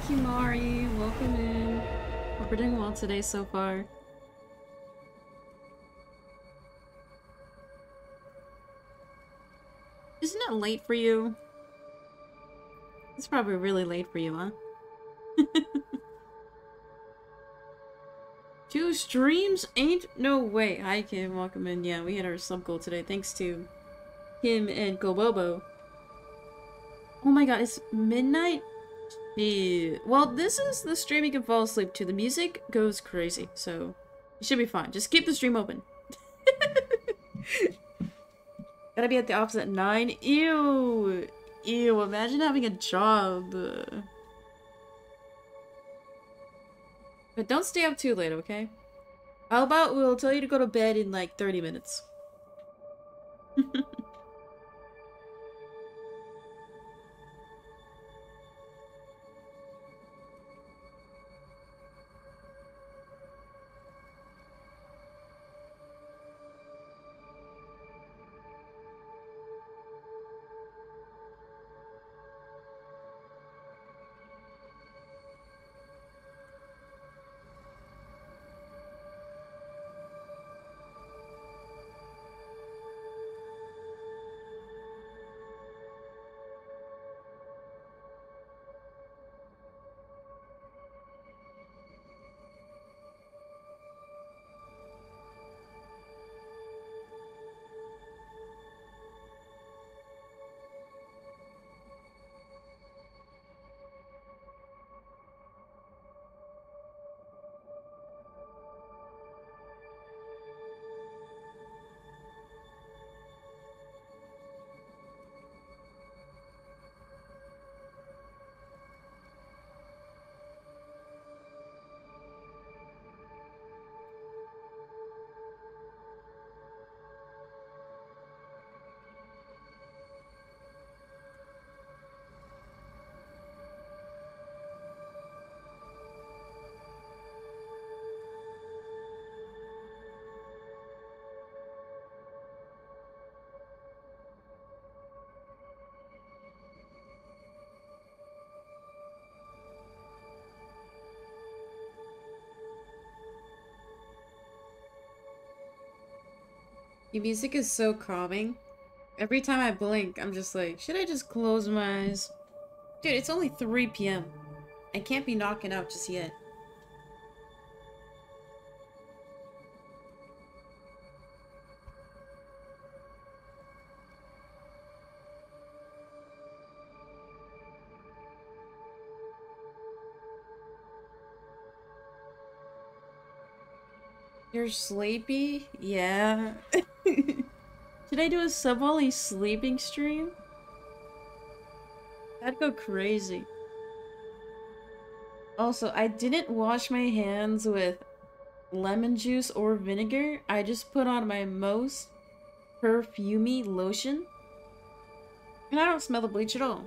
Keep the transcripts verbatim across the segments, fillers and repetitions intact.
Kimari, welcome in. Hope we're doing well today so far. Isn't it late for you? It's probably really late for you, huh? Two streams? Ain't no way. Hi Kim, welcome in. Yeah, we had our sub goal today thanks to Kim and Gobobo. Oh my god, it's midnight? Yeah. Well, this is the stream you can fall asleep to. The music goes crazy, so you should be fine. Just keep the stream open. Gotta be at the office at nine? Ew! Ew, imagine having a job. But don't stay up too late, okay? How about we'll tell you to go to bed in like thirty minutes. Your music is so calming. Every time I blink, I'm just like, should I just close my eyes? Dude, it's only three p m I can't be knocking out just yet. You're sleepy? Yeah. Should I do a sub only sleeping stream? That'd go crazy. Also, I didn't wash my hands with lemon juice or vinegar. I just put on my most perfumey lotion. And I don't smell the bleach at all.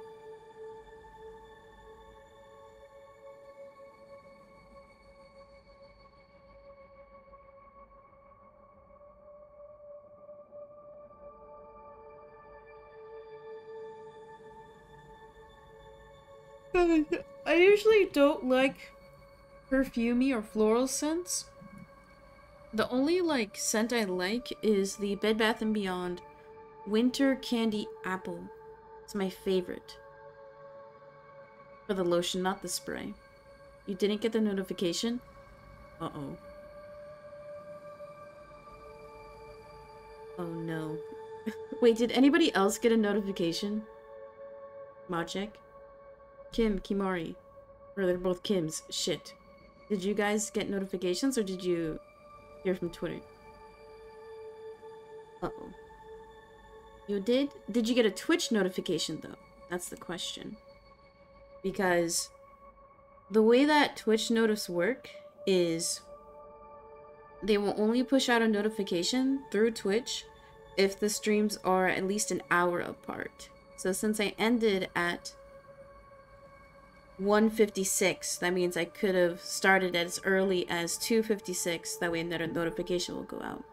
I usually don't like perfumey or floral scents. The only like scent I like is the Bed Bath and Beyond Winter Candy Apple. It's my favorite. For the lotion, not the spray. You didn't get the notification? Uh-oh. Oh no. Wait, did anybody else get a notification? Majek? Kim, Kimari. Or they're both Kims. Shit. Did you guys get notifications or did you hear from Twitter? Uh-oh. You did? Did you get a Twitch notification though? That's the question. Because the way that Twitch notifs work is they will only push out a notification through Twitch if the streams are at least an hour apart. So since I ended at one fifty-six, that means I could have started as early as two fifty-six. That way another notification will go out.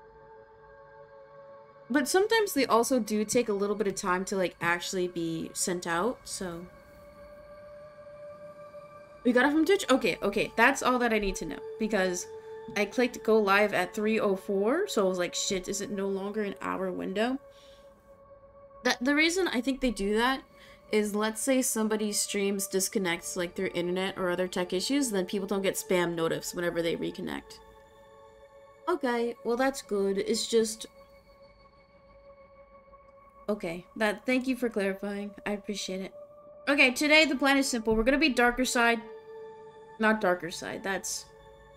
But sometimes they also do take a little bit of time to like actually be sent out, so We got it from Twitch? Okay, okay. That's all that I need to know. Because I clicked go live at three oh four, so I was like, shit, is it no longer an hour window? That the reason I think they do that is, let's say somebody's streams disconnects like their internet or other tech issues, then people don't get spam notifs whenever they reconnect. Okay, well that's good. It's just... Okay, that thank you for clarifying. I appreciate it. Okay, today the plan is simple. We're gonna be darker side. Not darker side, that's...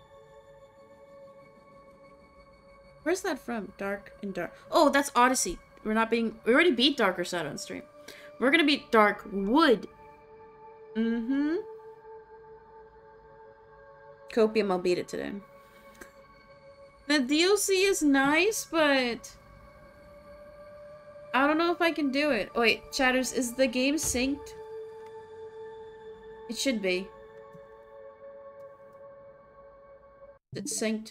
Where's that from? Dark and dark. Oh, that's Odyssey. We're not being... We already beat darker side on stream. We're gonna beat Dark Wood. Mm-hmm. Copium, I'll beat it today. The D L C is nice, but... I don't know if I can do it. Oh, wait, chatters, is the game synced? It should be. It's synced.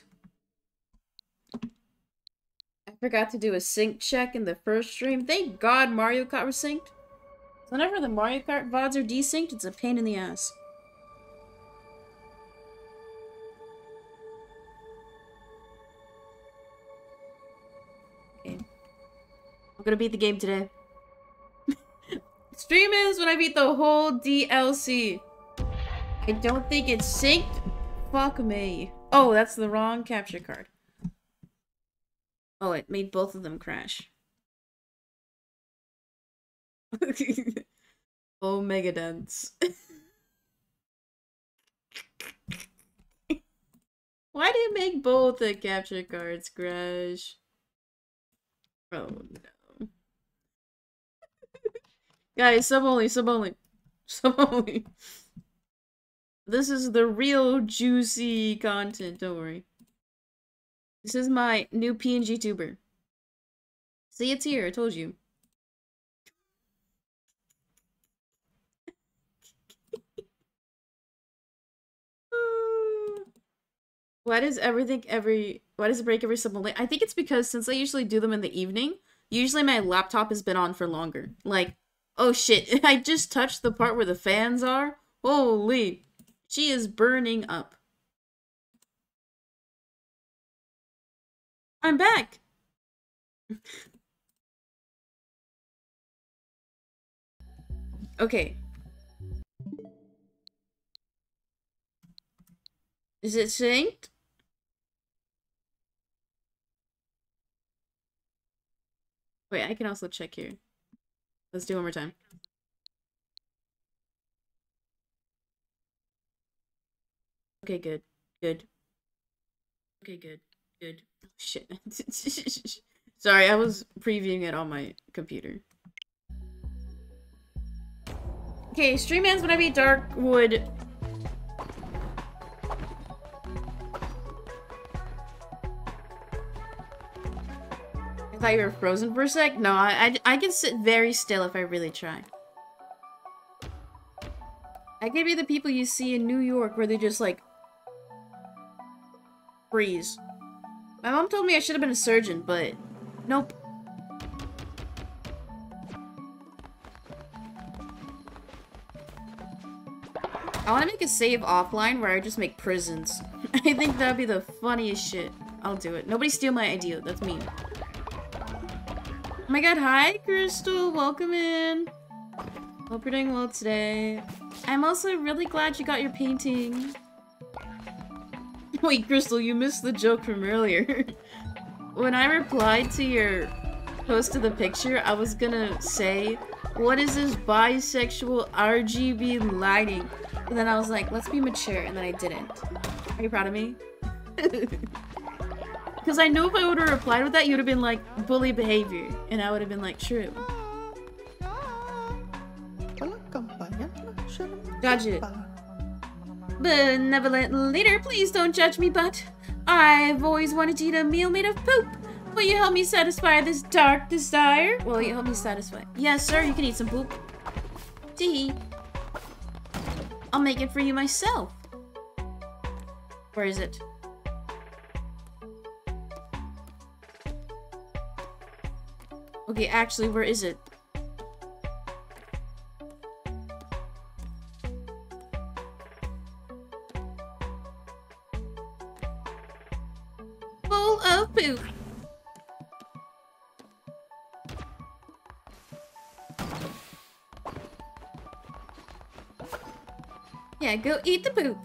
I forgot to do a sync check in the first stream. Thank God Mario Kart was synced. Whenever the Mario Kart V O Ds are desynced, it's a pain in the ass. Okay. I'm gonna beat the game today. Stream is when I beat the whole D L C. I don't think it's synced. Fuck me. Oh, that's the wrong capture card. Oh, it made both of them crash. Omega Dance. Why do you make both the capture cards crash? Oh no. Guys, sub only, sub only. Sub only. This is the real juicy content, don't worry. This is my new P N G tuber. See, it's here, I told you. Why does everything every why does it break every sub only? I think it's because since I usually do them in the evening, usually my laptop has been on for longer. Like, oh shit, I just touched the part where the fans are. Holy, she is burning up. I'm back. Okay. Is it synced? Wait, I can also check here. Let's do it one more time. Okay, good. Good. Okay, good. Good. Shit. Sorry, I was previewing it on my computer. Okay, stream ends when I beat Darkwood. I thought you were frozen for a sec? No, I, I, I can sit very still if I really try. I could be the people you see in New York where they just, like, freeze. My mom told me I should have been a surgeon, but nope. I want to make a save offline where I just make prisons. I think that'd be the funniest shit. I'll do it. Nobody steal my idea. That's me. Oh my god, hi Crystal, welcome in. Hope you're doing well today. I'm also really glad you got your painting. Wait, Crystal, you missed the joke from earlier. When I replied to your post of the picture, I was gonna say, what is this bisexual R G B lighting? And then I was like, let's be mature, and then I didn't. Are you proud of me? Because I know if I would have replied with that, you would have been like, bully behavior. And I would have been like, true. Gotcha. Benevolent leader, please don't judge me, but I've always wanted to eat a meal made of poop. Will you help me satisfy this dark desire? Will you help me satisfy? Yes, sir, you can eat some poop. Tee. I'll make it for you myself. Where is it? Okay, actually, where is it? full of poop. Yeah, go eat the poop.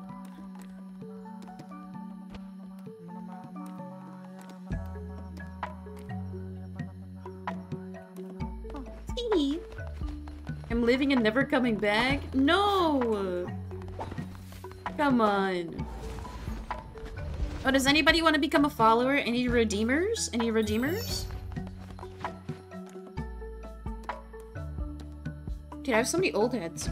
Tee. I'm leaving and never coming back? No! Come on. Oh, does anybody want to become a follower? Any redeemers? Any redeemers? Dude, I have so many old heads.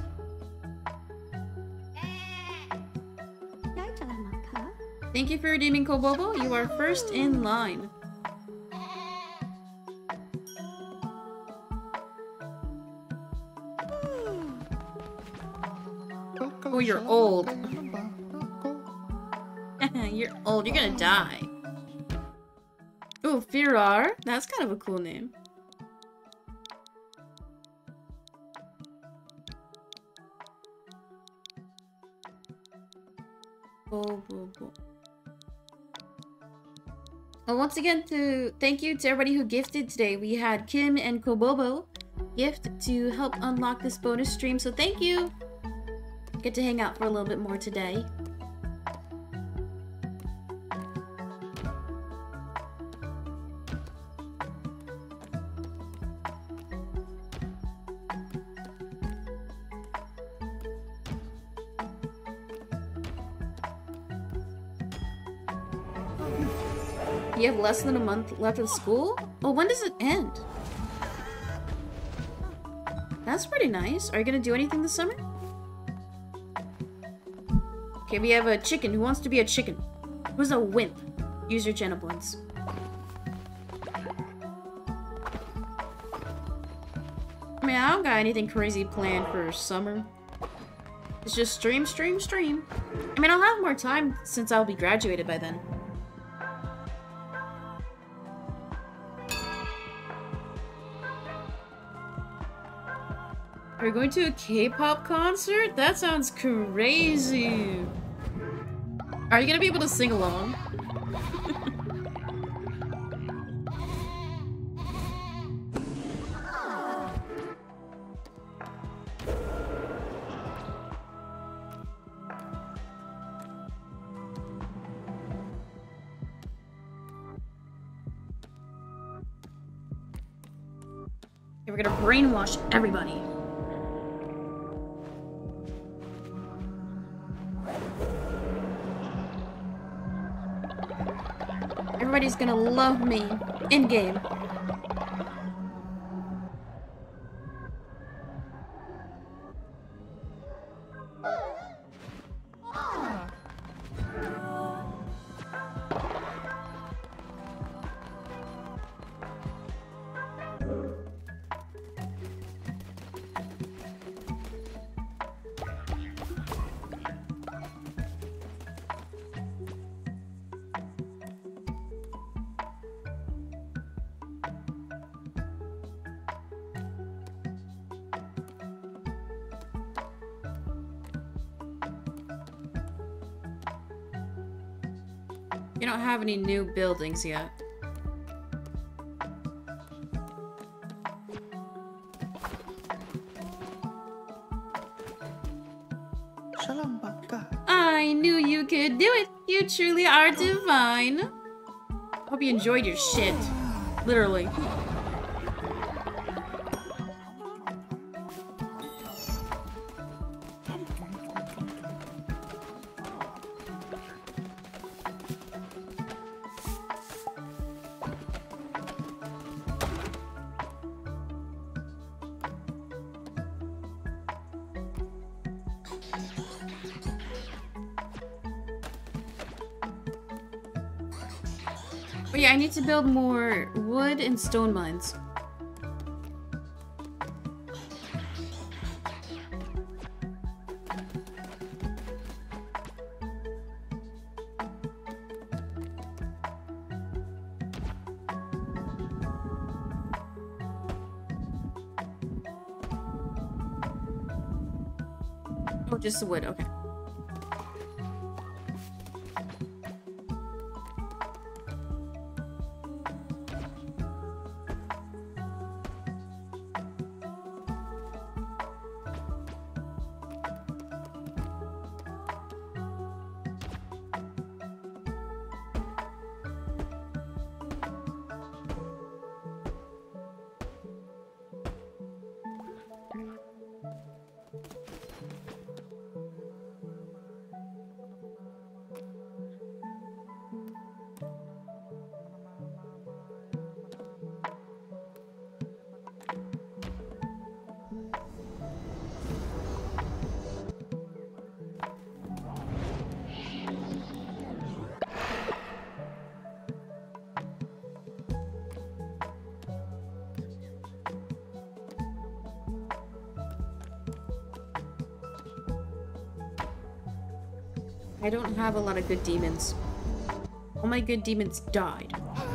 Thank you for redeeming Kobobo. You are first in line. Oh, you're old. You're old. You're gonna die. Oh, Firar. That's kind of a cool name. Kobobo. Well, once again, to thank you to everybody who gifted today. We had Kim and Kobobo gift to help unlock this bonus stream, so thank you. Get to hang out for a little bit more today. You have less than a month left of school? Well, when does it end? That's pretty nice. Are you gonna do anything this summer? Okay, we have a chicken. Who wants to be a chicken? Who's a wimp? Use your gem points. I mean, I don't got anything crazy planned for summer. It's just stream, stream, stream. I mean, I'll have more time since I'll be graduated by then. Are you going to a K-pop concert? That sounds crazy. Are you gonna be able to sing along? Okay, we're gonna brainwash everybody. Everybody's gonna love me in-game. You don't have any new buildings yet. I knew you could do it. You truly are divine. Hope you enjoyed your shit. Literally. Oh yeah, I need to build more wood and stone mines. Oh, just the wood, okay. I don't have a lot of good demons. All my good demons died.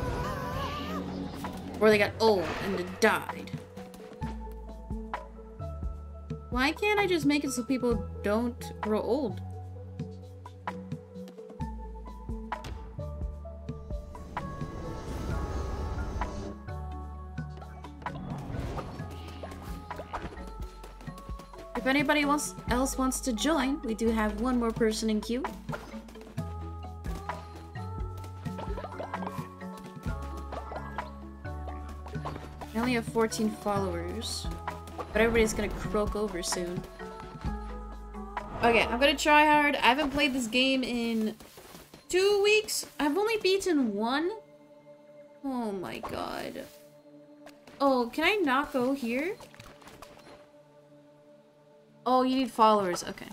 Or they got old and then died. Why can't I just make it so people don't grow old? If anybody wants, else wants to join, we do have one more person in queue. I only have fourteen followers, but everybody's gonna croak over soon. Okay, I'm gonna try hard. I haven't played this game in two weeks. I've only beaten one. Oh my god. Oh, can I not go here? Oh, you need followers. Okay.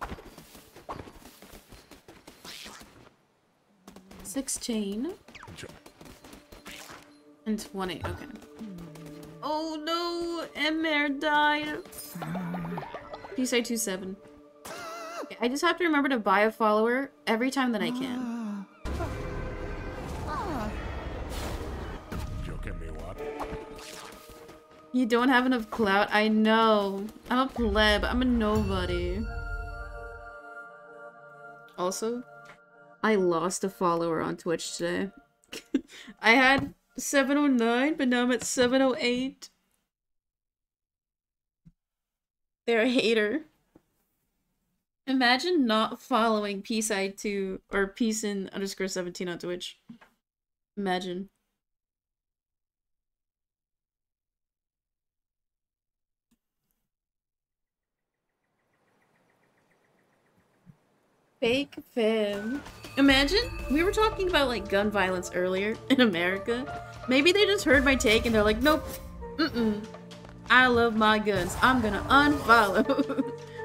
sixteen. And twenty. Okay. Oh no! Emmer died! P C two seven. Okay, I just have to remember to buy a follower every time that I can. You don't have enough clout? I know. I'm a pleb. I'm a nobody. Also, I lost a follower on Twitch today. I had seven oh nine, but now I'm at seven oh eight. They're a hater. Imagine not following Peace I two or Peace in underscore seventeen on Twitch. Imagine. Fake fam. Imagine, we were talking about like gun violence earlier in America. Maybe they just heard my take and they're like, nope, mm-mm. I love my guns. I'm gonna unfollow.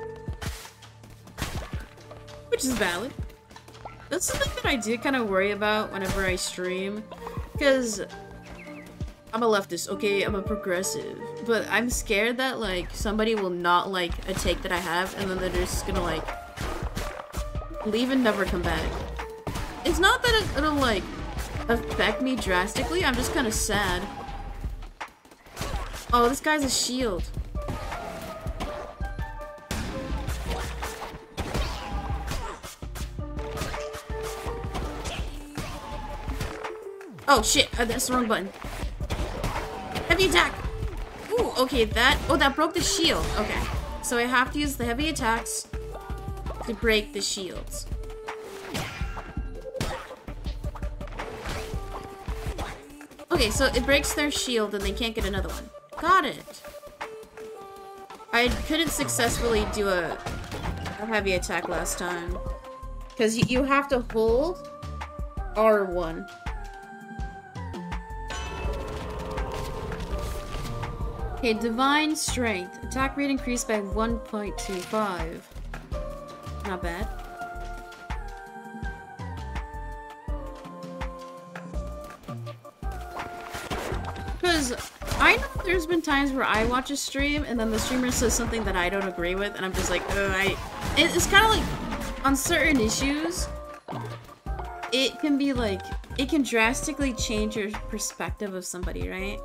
Which is valid. That's something that I do kind of worry about whenever I stream. Because I'm a leftist, okay? I'm a progressive. But I'm scared that like somebody will not like a take that I have and then they're just gonna like leave and never come back. It's not that it, it'll like affect me drastically, I'm just kind of sad. Oh, this guy's a shield. Oh shit, uh, that's the wrong button. Heavy attack! Ooh, okay, that- oh, that broke the shield. Okay, so I have to use the heavy attacks to break the shields. Okay, so it breaks their shield and they can't get another one. Got it. I couldn't successfully do a, a heavy attack last time. Because you, you have to hold R one. Okay, Divine Strength. Attack rate increased by one point two five. Not bad. Because I know there's been times where I watch a stream and then the streamer says something that I don't agree with and I'm just like, oh, I... It's kind of like, on certain issues, it can be like, it can drastically change your perspective of somebody, right?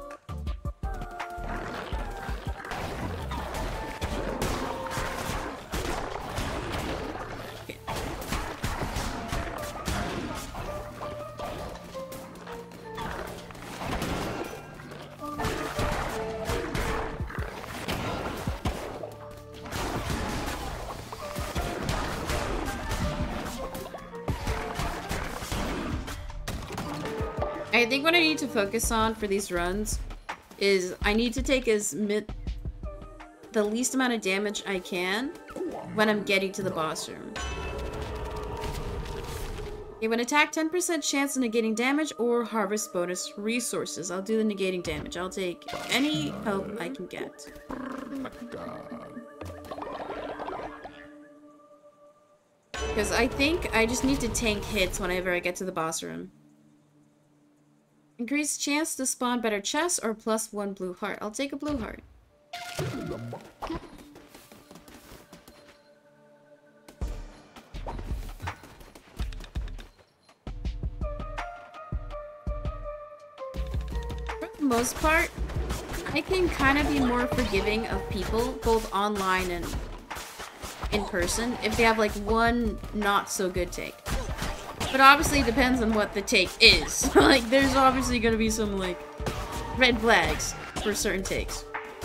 I think what I need to focus on for these runs is I need to take as mid the least amount of damage I can when I'm getting to the boss room. Okay, when attack, ten percent chance of negating damage or harvest bonus resources. I'll do the negating damage. I'll take any help I can get. Because I think I just need to tank hits whenever I get to the boss room. Increased chance to spawn better chests or plus one blue heart. I'll take a blue heart. the most part, I can kind of be more forgiving of people, both online and in person, if they have like one not so good take. But obviously it depends on what the take is. Like, there's obviously gonna be some like red flags for certain takes.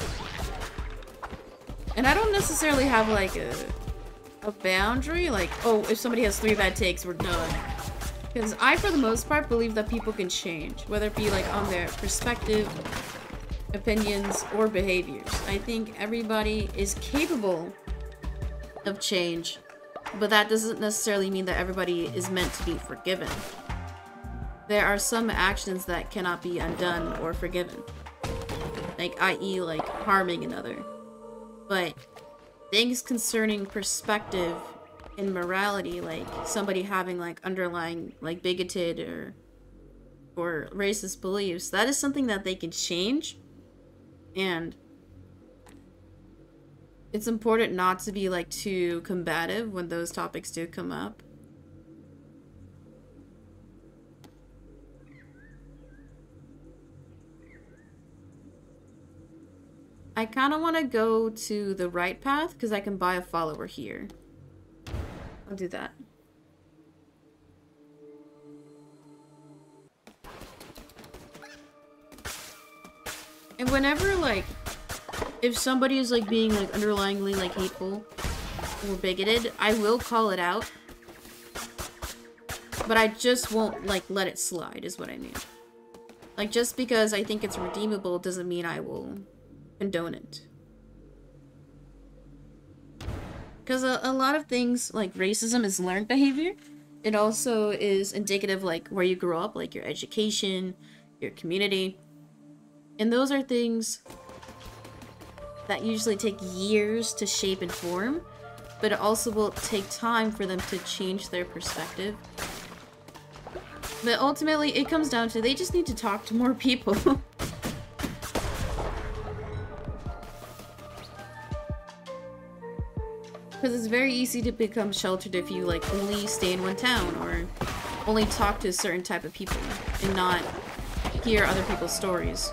And I don't necessarily have like a, a boundary, like, oh, if somebody has three bad takes, we're done. Because I, for the most part, believe that people can change, whether it be like on their perspective, opinions, or behaviors. I think everybody is capable of change, but that doesn't necessarily mean that everybody is meant to be forgiven. There are some actions that cannot be undone or forgiven. Like, that is like harming another. But things concerning perspective and morality, like somebody having like underlying like bigoted or or racist beliefs, that is something that they can change. And it's important not to be like too combative when those topics do come up. I kind of want to go to the right path because I can buy a follower here. I'll do that. And whenever, like, if somebody is, like, being, like, underlyingly, like, hateful or bigoted, I will call it out. But I just won't, like, let it slide, is what I mean. Like, just because I think it's redeemable doesn't mean I will condone it. Because a, a lot of things, like racism, is learned behavior. It also is indicative, like, where you grew up, like your education, your community. And those are things that usually take years to shape and form, but it also will take time for them to change their perspective. But ultimately, it comes down to they just need to talk to more people. Because it's very easy to become sheltered if you, like, only stay in one town or only talk to a certain type of people and not hear other people's stories.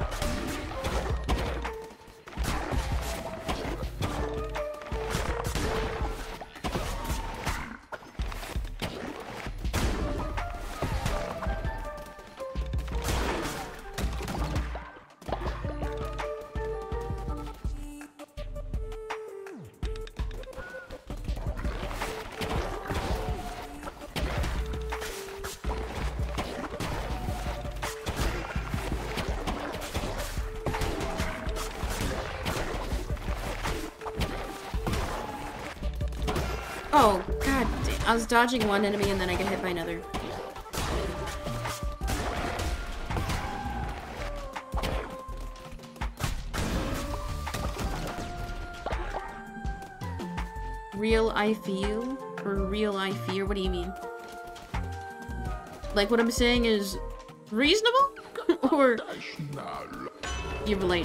Oh, god damn. I was dodging one enemy and then I get hit by another. Real I feel? Or real I fear? What do you mean? Like, what I'm saying is reasonable? Or you relate?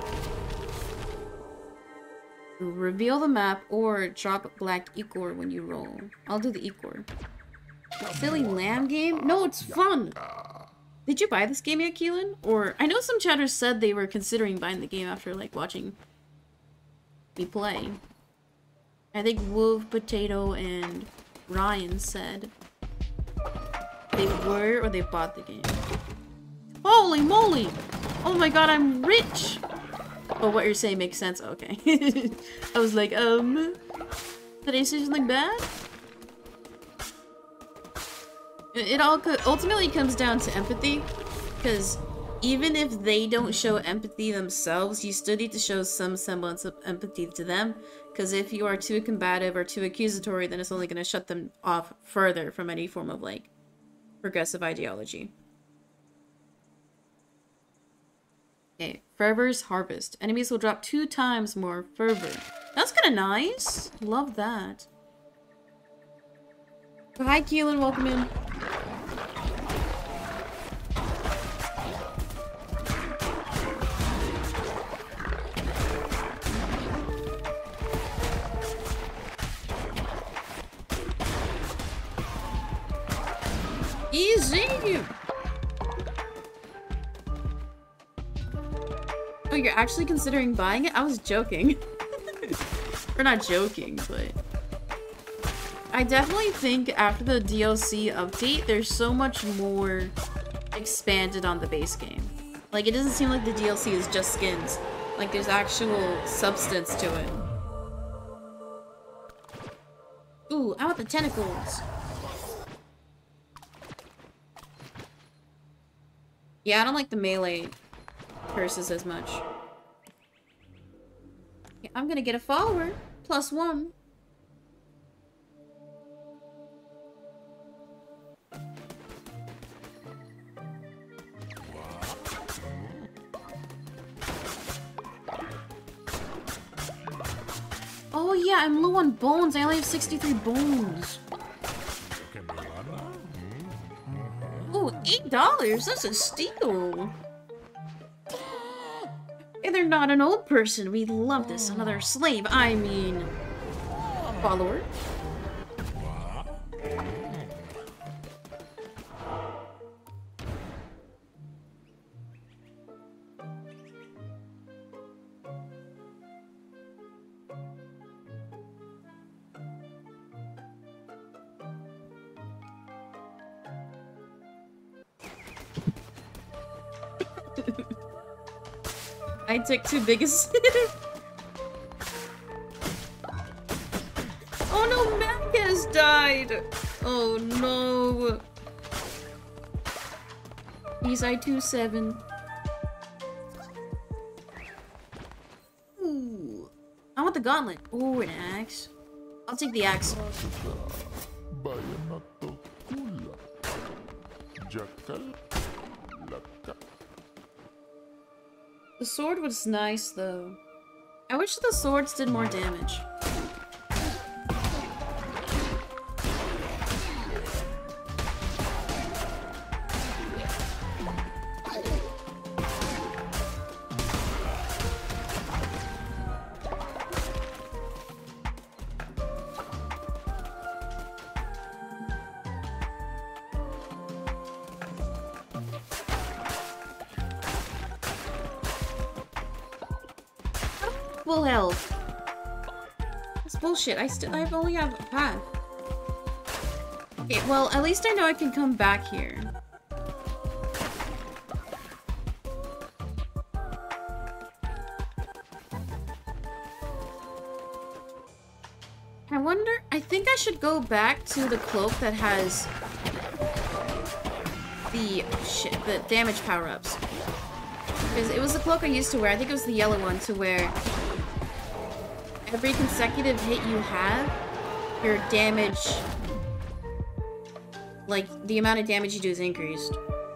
Reveal the map or drop black Ichor when you roll. I'll do the Ichor. Silly lamb game? No, it's fun! Did you buy this game yet, Keelan? Or, I know some chatters said they were considering buying the game after, like, watching me play. I think Wolf, Potato, and Ryan said they were or they bought the game. Holy moly! Oh my god, I'm rich! Oh, what you're saying makes sense. Okay. I was like, um... did I say something bad? It all co ultimately comes down to empathy. Because even if they don't show empathy themselves, you still need to show some semblance of empathy to them. Because if you are too combative or too accusatory, then it's only going to shut them off further from any form of, like, progressive ideology. Okay, Fervor's Harvest. Enemies will drop two times more fervor. That's kind of nice. Love that. Hi, Keelan. Welcome in. Easy! Oh, you're actually considering buying it? I was joking. We're not joking, but... I definitely think after the D L C update, there's so much more expanded on the base game. Like, it doesn't seem like the D L C is just skins. Like, there's actual substance to it. Ooh, I want the tentacles. Yeah, I don't like the melee curses as much. Okay, I'm gonna get a follower. Plus one. Oh yeah, I'm low on bones. I only have sixty-three bones. Ooh, eight dollars. That's a steal. Hey, they're not an old person. We love this. Another slave. I mean, follower. I took two biggest. Oh no, Mac has died. Oh no. He's I two seven. Ooh. I want the gauntlet. Ooh, an axe. I'll take the axe. The sword was nice, though. I wish the swords did more damage. Full health. That's bullshit. I still I only have half. Okay, well, at least I know I can come back here. I wonder, I think I should go back to the cloak that has the shit, the damage power-ups. Because it was the cloak I used to wear. I think it was the yellow one to wear. Every consecutive hit you have, your damage, like, the amount of damage you do is increased.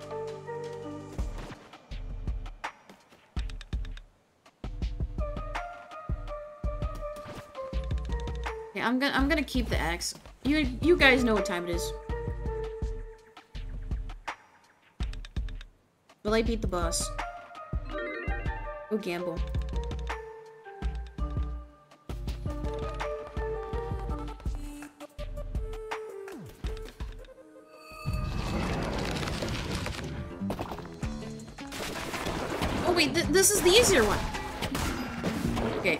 Yeah, I'm gonna I'm gonna keep the axe. You you guys know what time it is. Will I beat the boss? Go gamble. Oh wait, th this is the easier one. Okay.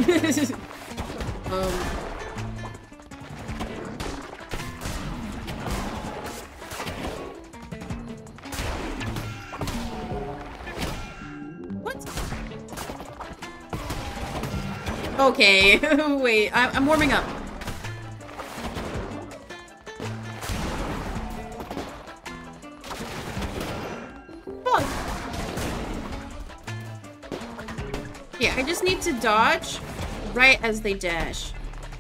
um. What? Okay. Wait, I I'm warming up. Yeah, I just need to dodge right as they dash.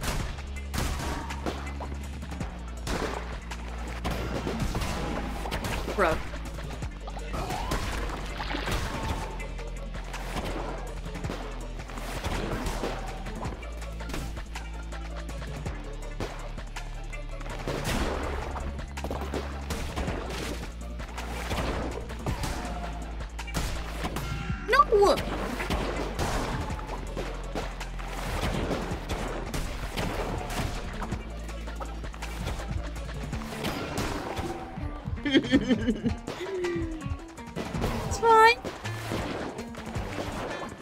Bro. No! It's fine.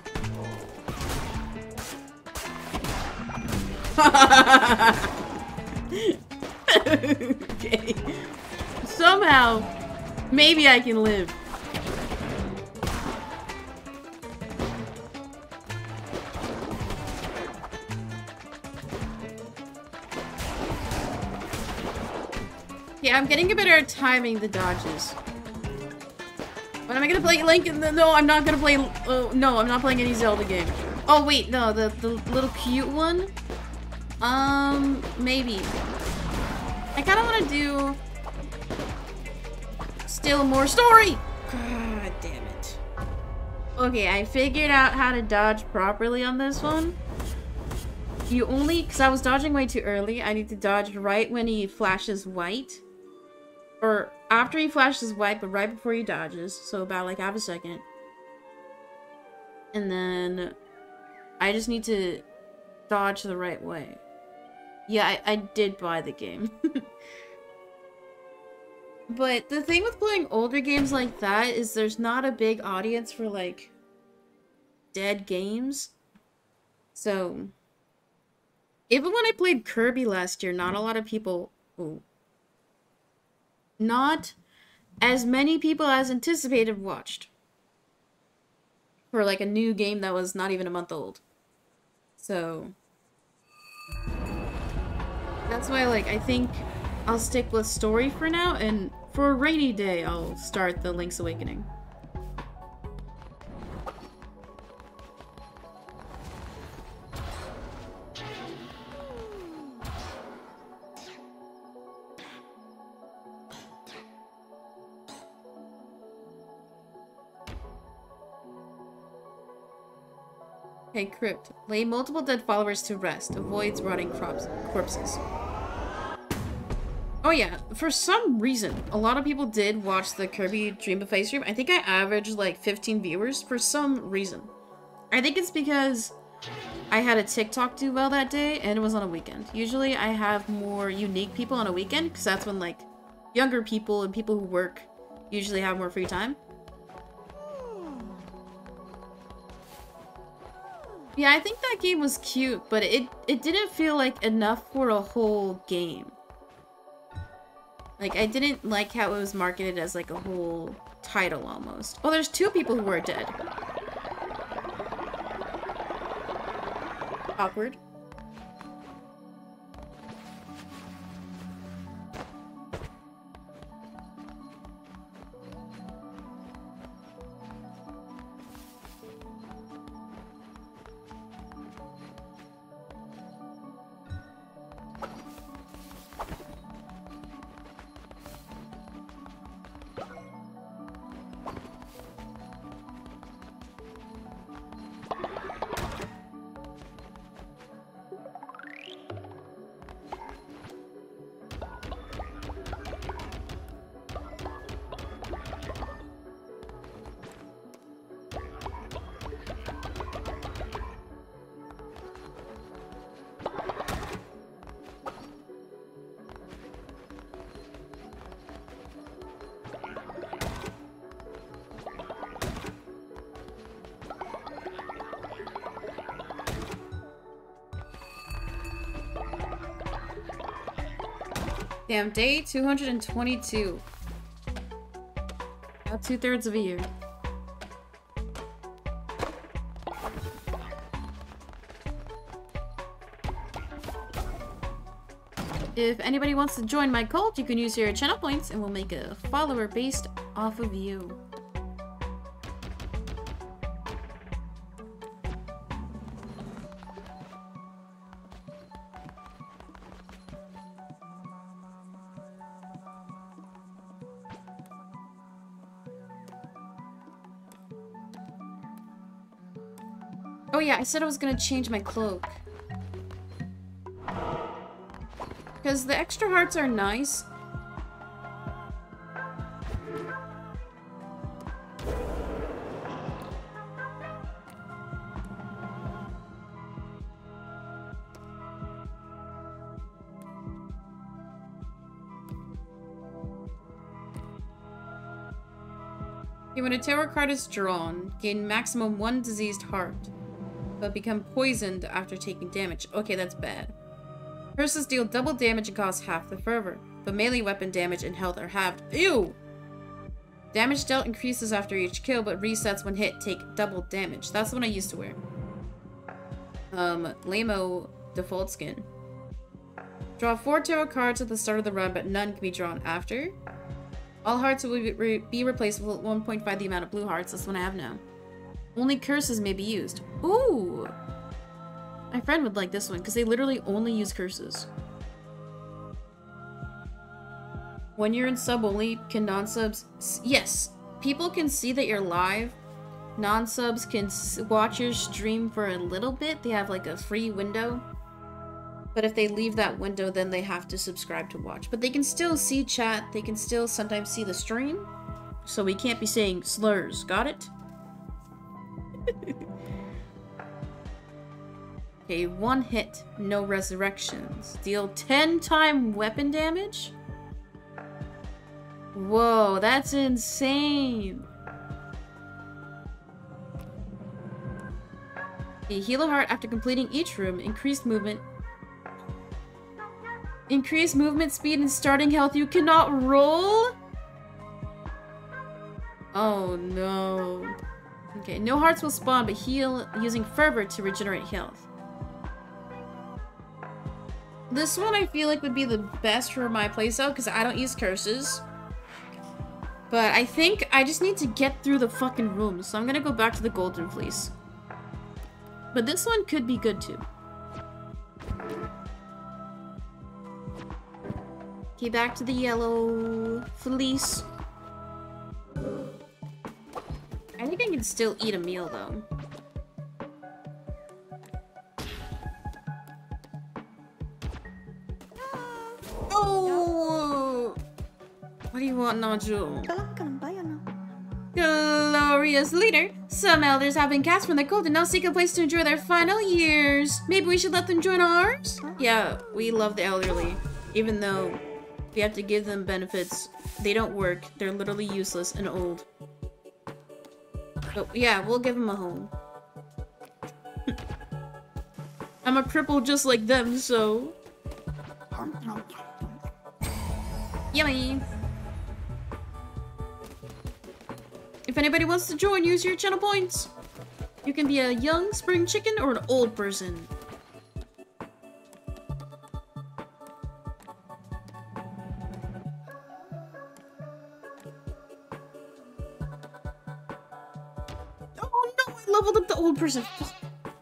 Okay. Somehow, maybe I can live. Yeah, I'm getting a better at timing the dodges. When am I gonna play Link? No, I'm not gonna play. Uh, no, I'm not playing any Zelda game. Oh wait, no, the the little cute one. Um, maybe. I kind of want to do still more story. God damn it. Okay, I figured out how to dodge properly on this one. You only, because I was dodging way too early. I need to dodge right when he flashes white. Or after he flashes white, but right before he dodges. So about like half a second. And then I just need to dodge the right way. Yeah, I, I did buy the game. But the thing with playing older games like that is there's not a big audience for like dead games. So even when I played Kirby last year, not a lot of people... Ooh. Not as many people as anticipated watched. For like a new game that was not even a month old. So that's why, like, I think I'll stick with story for now, and for a rainy day, I'll start the Link's Awakening. Okay, Crypt. Lay multiple dead followers to rest. Avoids rotting crops corpses. Oh yeah, for some reason, a lot of people did watch the Kirby Dream Buffet stream. I think I averaged like fifteen viewers for some reason. I think it's because I had a TikTok do well that day, and it was on a weekend. Usually I have more unique people on a weekend, because that's when like younger people and people who work usually have more free time. Yeah, I think that game was cute, but it, it didn't feel like enough for a whole game. Like, I didn't like how it was marketed as like a whole title almost. Oh, there's two people who are dead. Awkward. Damn, day two hundred twenty-two. About two-thirds of a year. If anybody wants to join my cult, you can use your channel points and we'll make a follower based off of you. Oh yeah, I said I was gonna change my cloak. Because the extra hearts are nice. Okay, when a tarot card is drawn, gain maximum one diseased heart, but become poisoned after taking damage. Okay, that's bad. Curses deal double damage and cost half the fervor, but melee weapon damage and health are halved. Ew! Damage dealt increases after each kill, but resets when hit, take double damage. That's the one I used to wear. Um, Lamo default skin. Draw four tarot cards at the start of the run, but none can be drawn after. All hearts will be, re be replaced with one point five the amount of blue hearts. That's the one I have now. Only curses may be used. Ooh! My friend would like this one, because they literally only use curses. When you're in sub only, can non-subs... Yes! People can see that you're live. Non-subs can s watch your stream for a little bit. They have like a free window. But if they leave that window, then they have to subscribe to watch. But they can still see chat. They can still sometimes see the stream. So we can't be saying slurs. Got it? Okay, one hit, no resurrections. Deal ten time weapon damage? Whoa, that's insane. Okay, heal a heart after completing each room. Increased movement. Increased movement speed and starting health. You cannot roll? Oh no. Okay, no hearts will spawn, but heal using fervor to regenerate health. This one I feel like would be the best for my playstyle because I don't use curses. But I think I just need to get through the fucking room, so I'm gonna go back to the Golden Fleece. But this one could be good too. Okay, back to the Yellow Fleece. I think I can still eat a meal though. Oh! What do you want, Nodule? Glorious leader! Some elders have been cast from their cult and now seek a place to enjoy their final years. Maybe we should let them join ours? Yeah, we love the elderly. Even though we have to give them benefits, they don't work. They're literally useless and old. But yeah, we'll give them a home. I'm a cripple just like them, so... Yummy! If anybody wants to join, use your channel points! You can be a young spring chicken or an old person. Oh no, I leveled up the old person. Fuck.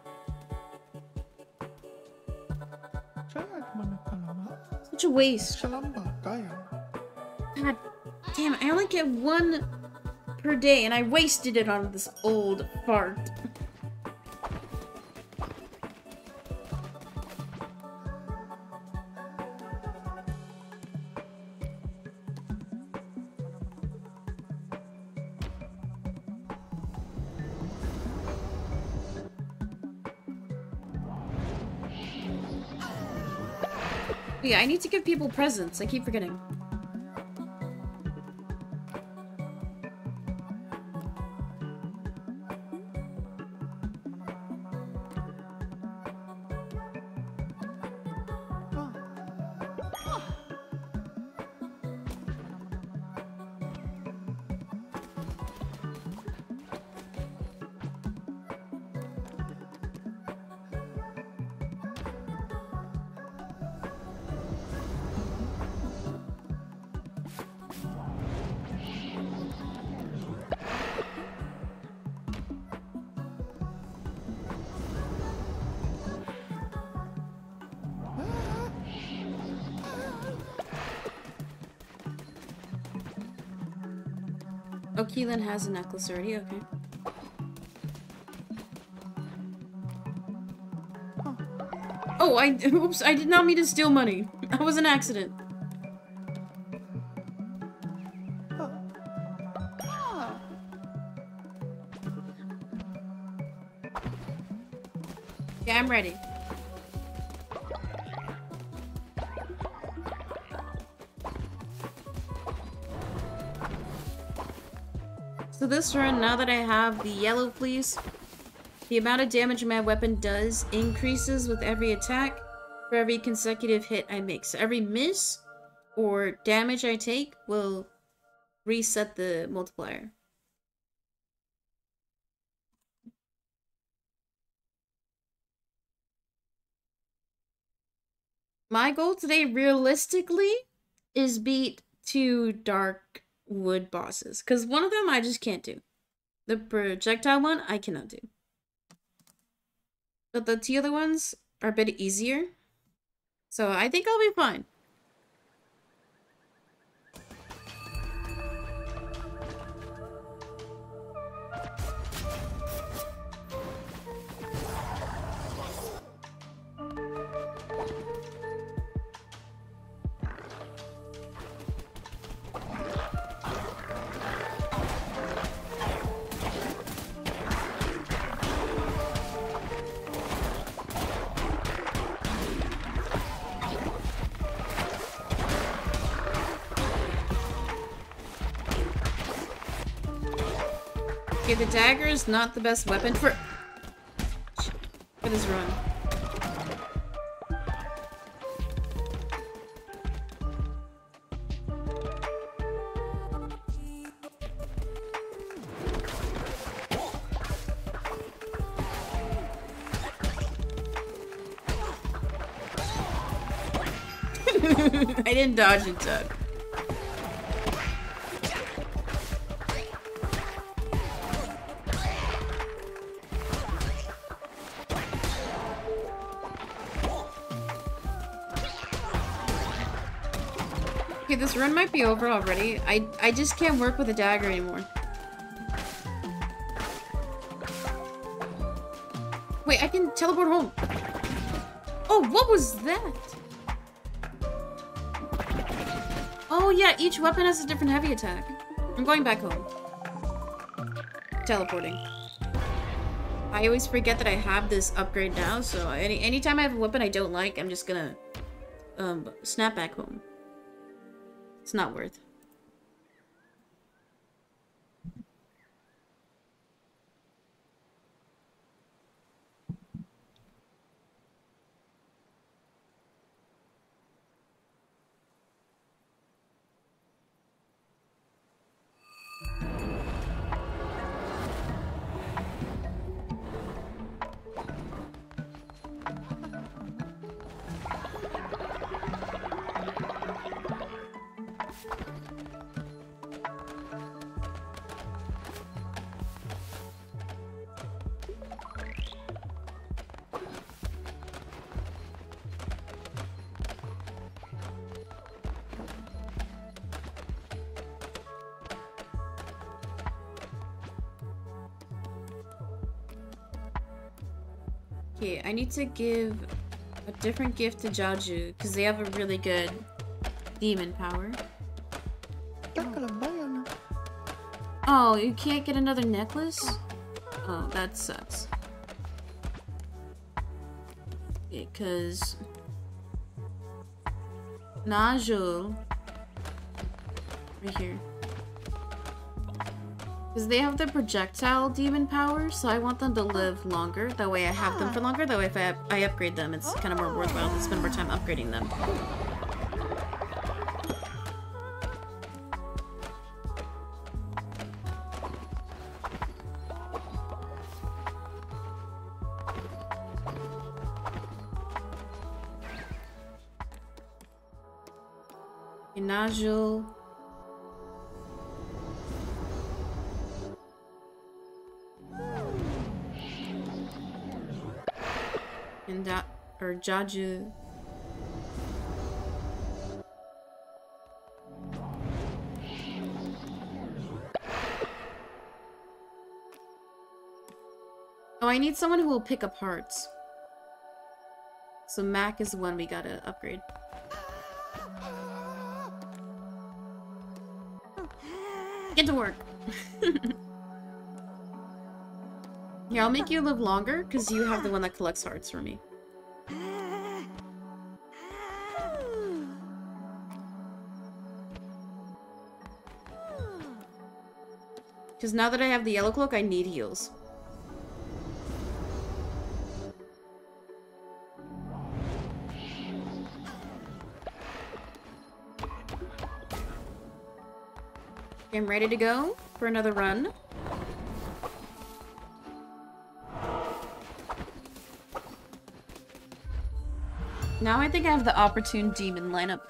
Such a waste. God damn it, I only get one per day and I wasted it on this old fart. Yeah, I need to give people presents. I keep forgetting. Oh, Keelan has a necklace already, okay. Oh, I- oops, I did not mean to steal money. That was an accident. Yeah, I'm ready. So this run, now that I have the Yellow Fleece, the amount of damage my weapon does increases with every attack. for every consecutive hit I make. So every miss or damage I take will reset the multiplier. My goal today, realistically, is beat two dark wood bosses. Because one of them I just can't do. The projectile one, I cannot do. But the two other ones are a bit easier. So I think I'll be fine. Okay, the dagger is not the best weapon for for this run. I didn't dodge and duck. Okay, this run might be over already. I I just can't work with a dagger anymore. Wait, I can teleport home. Oh, what was that? Oh yeah, each weapon has a different heavy attack. I'm going back home. Teleporting. I always forget that I have this upgrade now, so any anytime I have a weapon I don't like, I'm just gonna um snap back home. It's not worth. Okay, I need to give a different gift to Jiaozhu, because they have a really good demon power. Oh, you can't get another necklace? Oh, that sucks. Because Najul right here. Because they have the projectile demon power, so I want them to live longer. That way I have them for longer. That way if I, I upgrade them, it's kind of more worthwhile to spend more time upgrading them. Najul. And that, or Jiaozhu. Oh, I need someone who will pick up hearts. So Mac is the one we gotta upgrade. Get to work. Here, I'll make you live longer, because you have the one that collects hearts for me. Because now that I have the yellow cloak, I need heals. I'm ready to go for another run. Now I think I have the opportune demon lineup.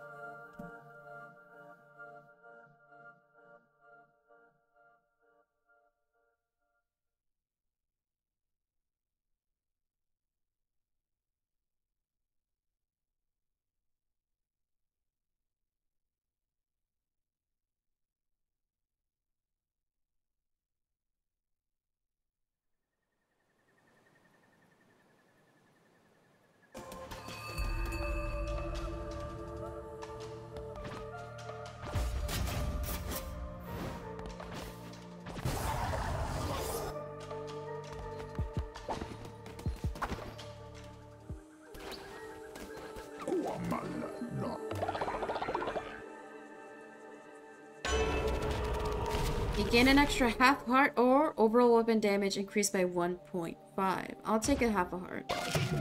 You gain an extra half heart or overall weapon damage increased by one point five. I'll take a half a heart.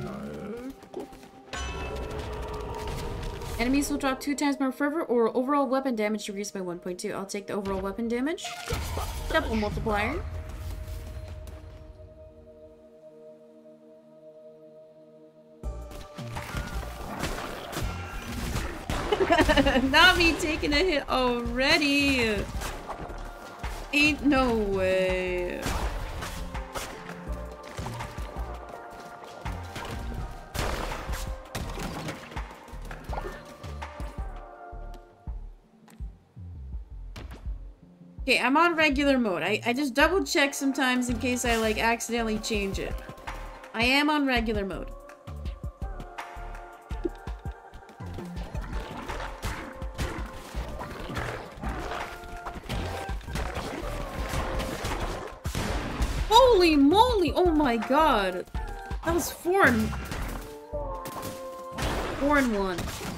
Enemies will drop two times more fervor or overall weapon damage decreased by one point two. I'll take the overall weapon damage. Double multiplier. Not me taking a hit already. Ain't no way. Okay, I'm on regular mode. I, I just double check sometimes in case I like accidentally change it. I am on regular mode. Holy moly! Oh my god! That was four and... Four and one.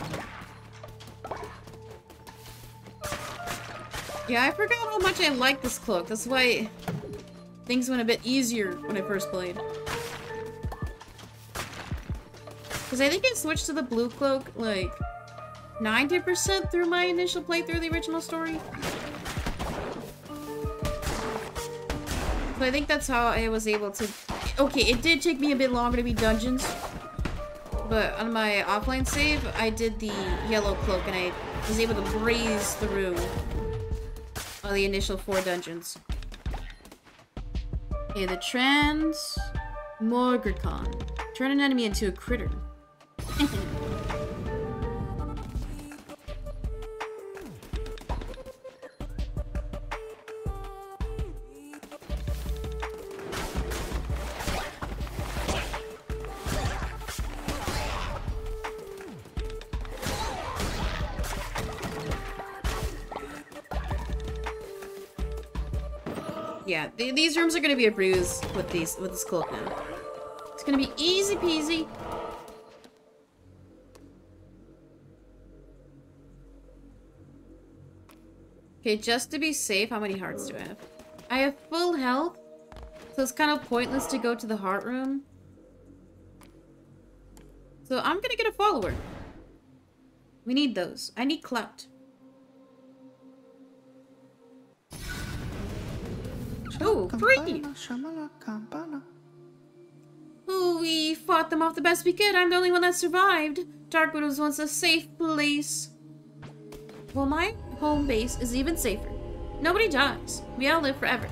Yeah, I forgot how much I like this cloak. That's why things went a bit easier when I first played. Because I think I switched to the blue cloak, like, ninety percent through my initial playthrough of the original story. So I think that's how I was able to... Okay, it did take me a bit longer to beat dungeons. But on my offline save, I did the yellow cloak and I was able to breeze through all the initial four dungeons. Okay, the Trans... Morgicon. Turn an enemy into a critter. Yeah, th these rooms are gonna be a breeze with these with this cloak now. It's gonna be easy peasy. Okay, just to be safe, how many hearts do I have? I have full health, so it's kind of pointless to go to the heart room. So I'm gonna get a follower. We need those. I need clout. Oh, free! Oh, we fought them off the best we could. I'm the only one that survived. Darkwood was once a safe place. Well, my home base is even safer. Nobody dies. We all live forever.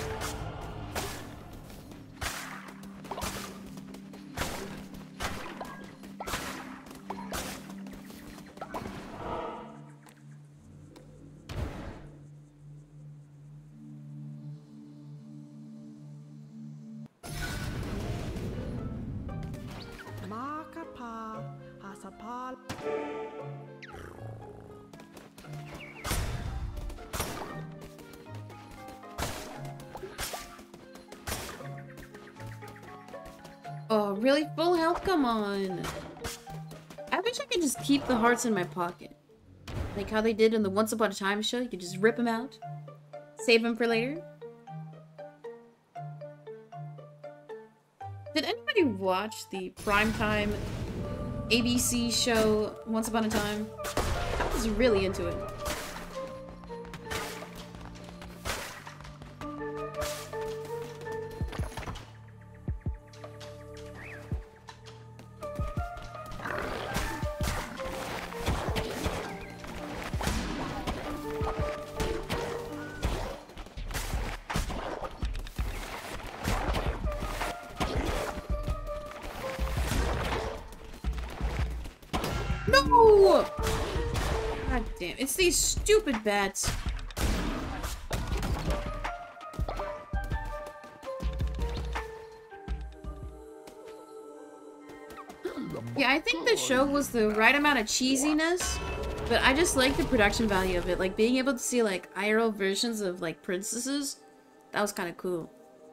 Oh, really? Full health? Come on. I wish I could just keep the hearts in my pocket. Like how they did in the Once Upon a Time show. You could just rip them out. Save them for later. Did anybody watch the primetime A B C show Once Upon a Time? I was really into it. No! God damn, it's these stupid bats. Yeah, I think the show was the right amount of cheesiness, but I just like the production value of it. Like, being able to see, like, I R L versions of, like, princesses, that was kind of cool.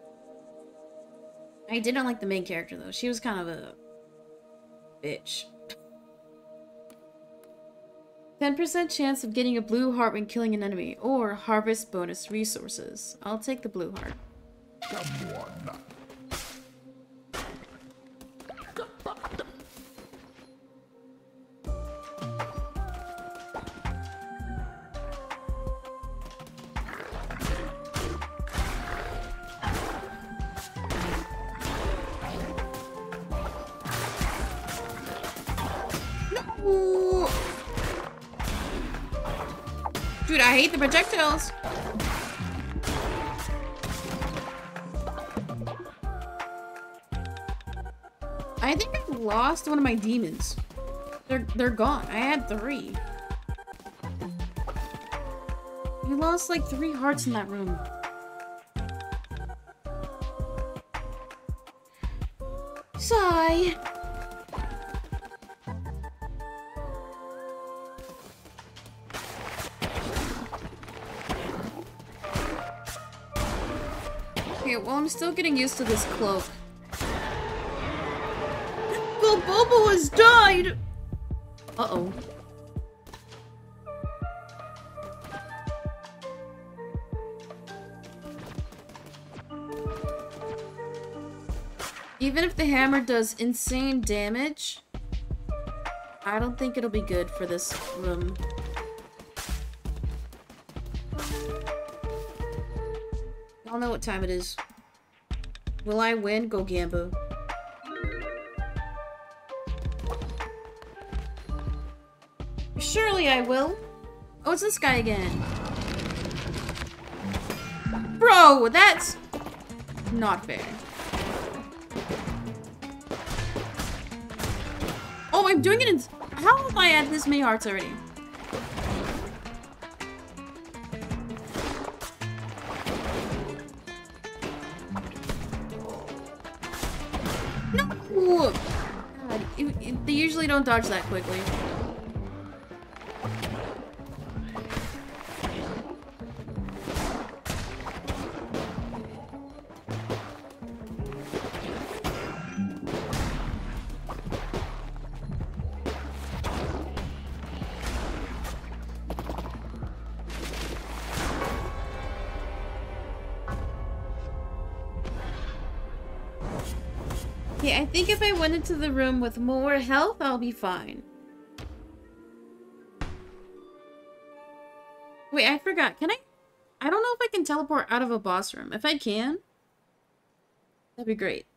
I didn't like the main character, though. She was kind of a bitch. ten percent chance of getting a blue heart when killing an enemy, or harvest bonus resources. I'll take the blue heart. Come on. No! Dude, I hate the projectiles. I think I lost one of my demons. They're they're gone. I had three. I lost like three hearts in that room. Sigh. Okay, well, I'm still getting used to this cloak. Well, Bobo has died! Uh-oh. Even if the hammer does insane damage, I don't think it'll be good for this room. I don't know what time it is. Will I win? Go Gambo. Surely I will. Oh, it's this guy again. Bro, that's not fair. Oh, I'm doing it in... How am I at this many hearts already? No! God, it, it, they usually don't dodge that quickly. Okay, I think if I went into the room with more health, I'll be fine. Wait, I forgot. Can I? I don't know if I can teleport out of a boss room. If I can, that'd be great.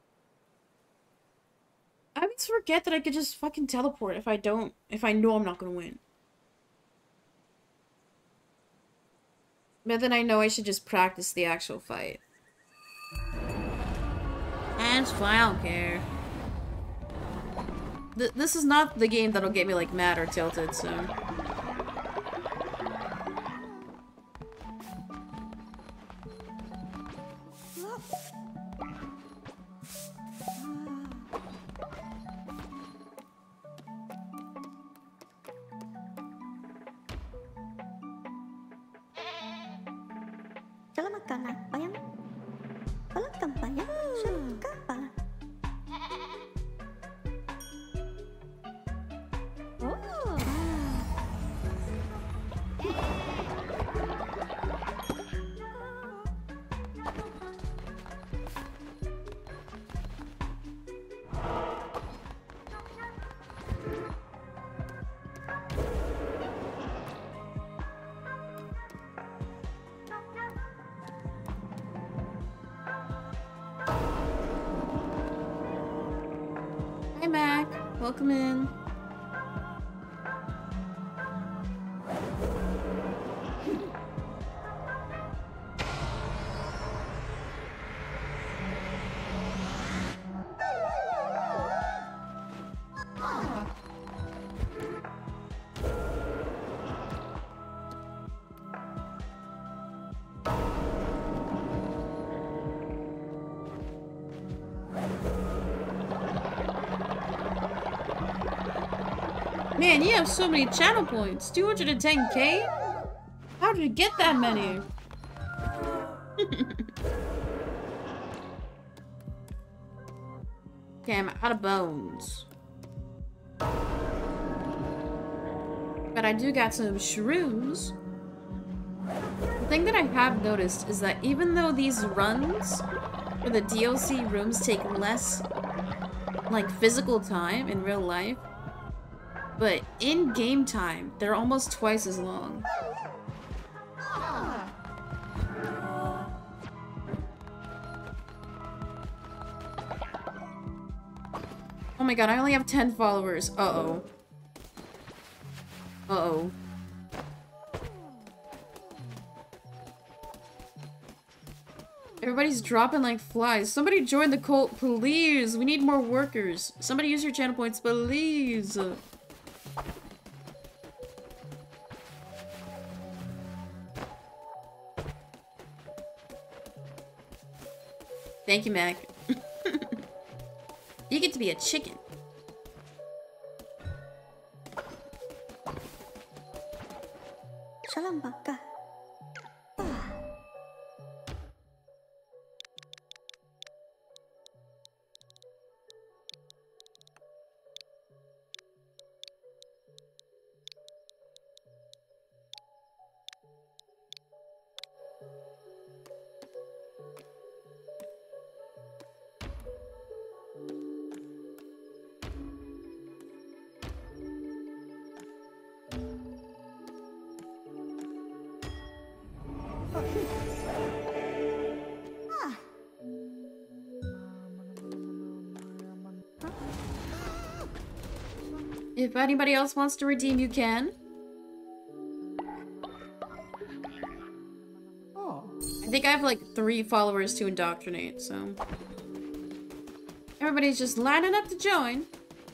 I always forget that I could just fucking teleport if I don't, if I know I'm not gonna win. But then I know I should just practice the actual fight. And fine, I don't care. Th this is not the game that'll get me like mad or tilted, so. Selamatkan apa yang Selamatkan apa yang Selamatkan apa Oh Hi, Mac. Welcome in. Man, you have so many channel points. two hundred ten K? How did you get that many? Okay, I'm out of bones. But I do got some shrooms. The thing that I have noticed is that even though these runs for the D L C rooms take less, like, physical time in real life, but in game time, they're almost twice as long. Oh my god, I only have ten followers. Uh-oh. Uh-oh. Everybody's dropping like flies. Somebody join the cult, please. We need more workers. Somebody use your channel points, please. Thank you, Mac. You get to be a chicken. Salam baka. If anybody else wants to redeem, you can. Oh. I think I have like three followers to indoctrinate, so... Everybody's just lining up to join.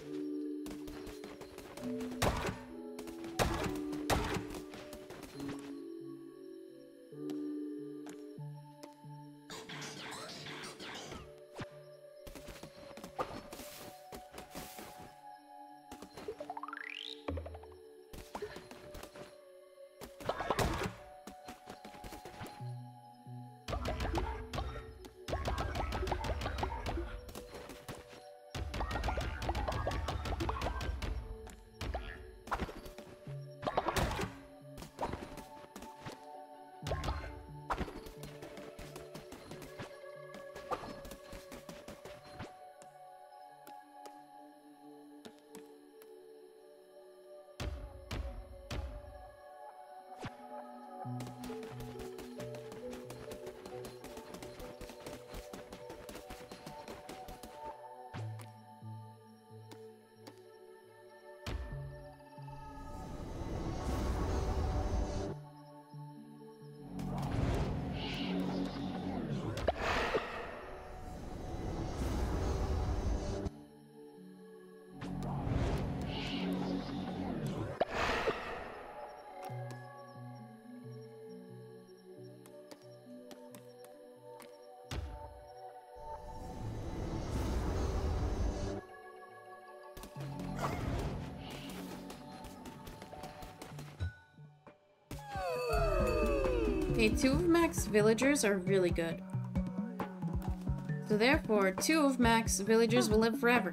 Okay, two of Mac's villagers are really good. So therefore, two of Mac's villagers will live forever.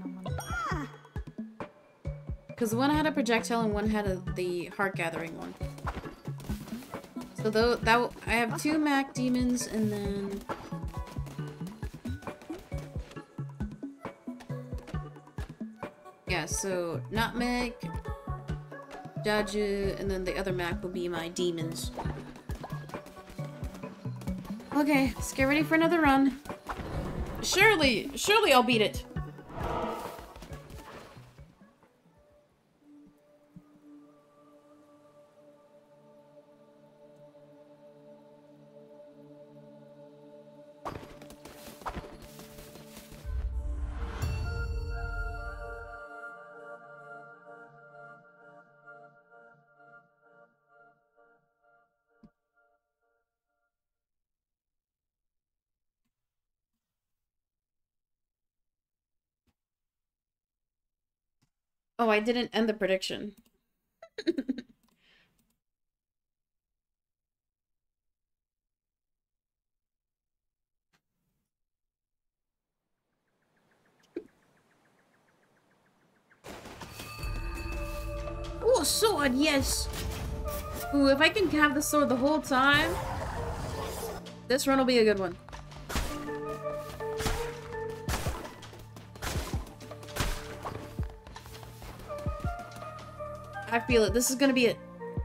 Because one had a projectile and one had a, the heart gathering one. So though that I have two Mac demons and then yeah, so Nutmeg, Daju, and then the other Mac will be my demons. Okay, let's get ready for another run. Surely, surely I'll beat it. Oh, I didn't end the prediction. Oh, sword, yes! Ooh, if I can have the sword the whole time, this run will be a good one. I feel it. This is gonna be it.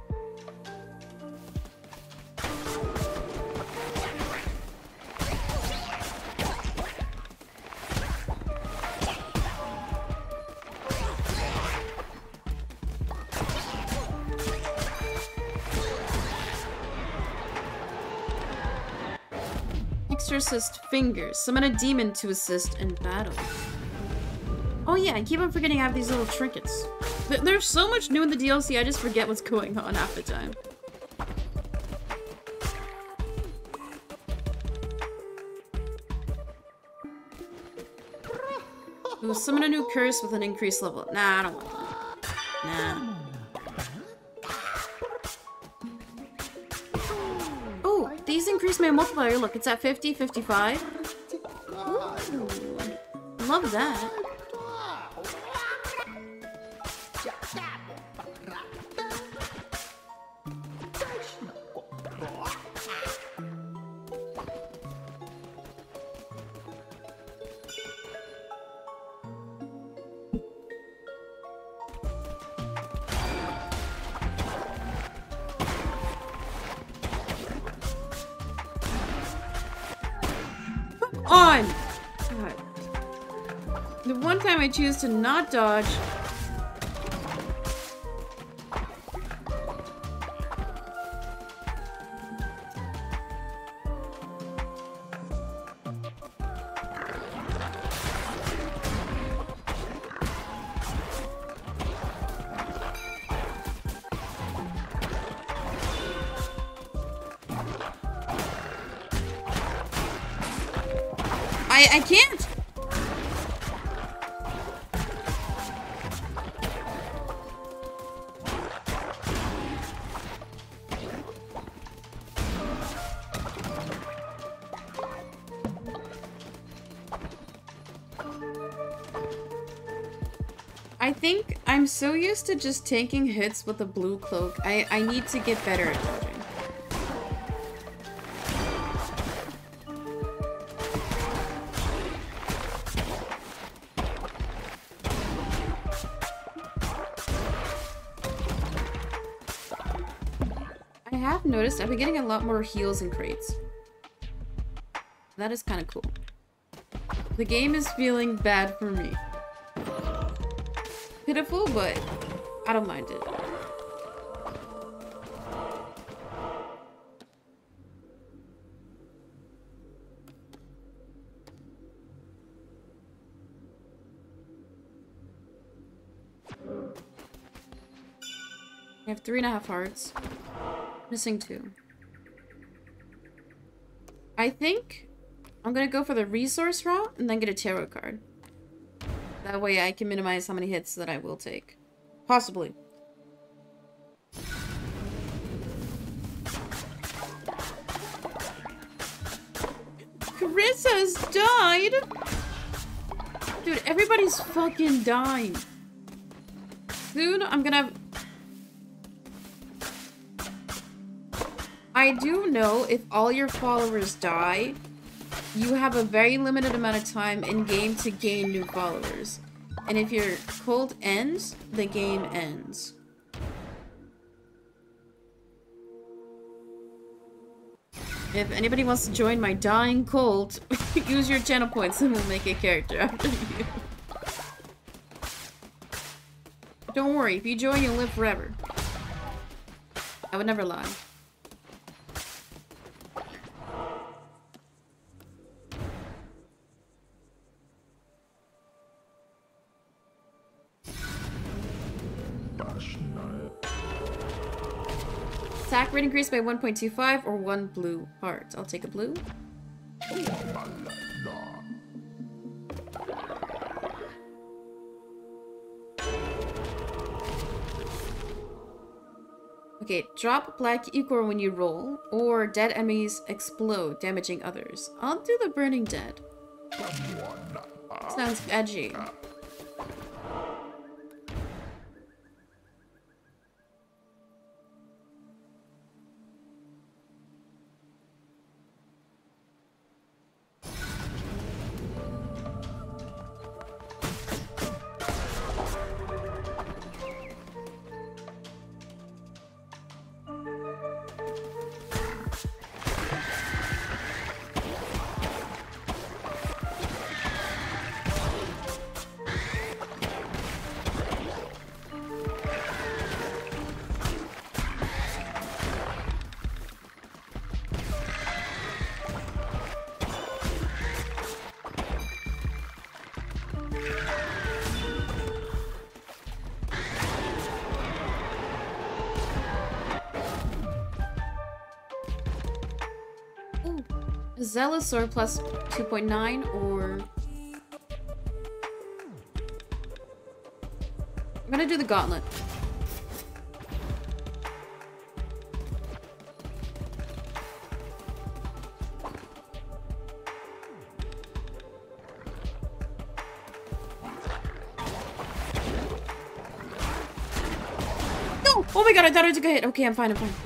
Extra assist fingers. Summon a demon to assist in battle. Oh yeah, I keep on forgetting I have these little trinkets. Th there's so much new in the D L C, I just forget what's going on half the time. Ooh, summon a new curse with an increased level. Nah, I don't want that. Nah. Oh, these increase my multiplier. Look, it's at fifty, fifty-five. Ooh, love that. On! God. The one time I choose to not dodge. I, I can't! I think I'm so used to just taking hits with a blue cloak. I, I need to get better at dodging. I have noticed I've been getting a lot more heals and crates. That is kind of cool. The game is feeling bad for me. Pitiful, but I don't mind it. I have three and a half hearts. Missing two. I think I'm gonna go for the resource route and then get a tarot card. That way I can minimize how many hits that I will take. Possibly. Carissa's died! Dude, everybody's fucking dying. Soon I'm gonna have... I do know if all your followers die, you have a very limited amount of time in-game to gain new followers. And if your cult ends, the game ends. If anybody wants to join my dying cult, use your channel points and we'll make a character after you. Don't worry, if you join, you'll live forever. I would never lie. Attack rate increased by one point two five or one blue heart. I'll take a blue. Okay, drop black ichor when you roll, or dead enemies explode, damaging others. I'll do the burning dead. Sounds edgy. Zealous or plus two point nine or... I'm gonna do the gauntlet. No! Oh my god, I thought I took a hit. Okay, I'm fine, I'm fine.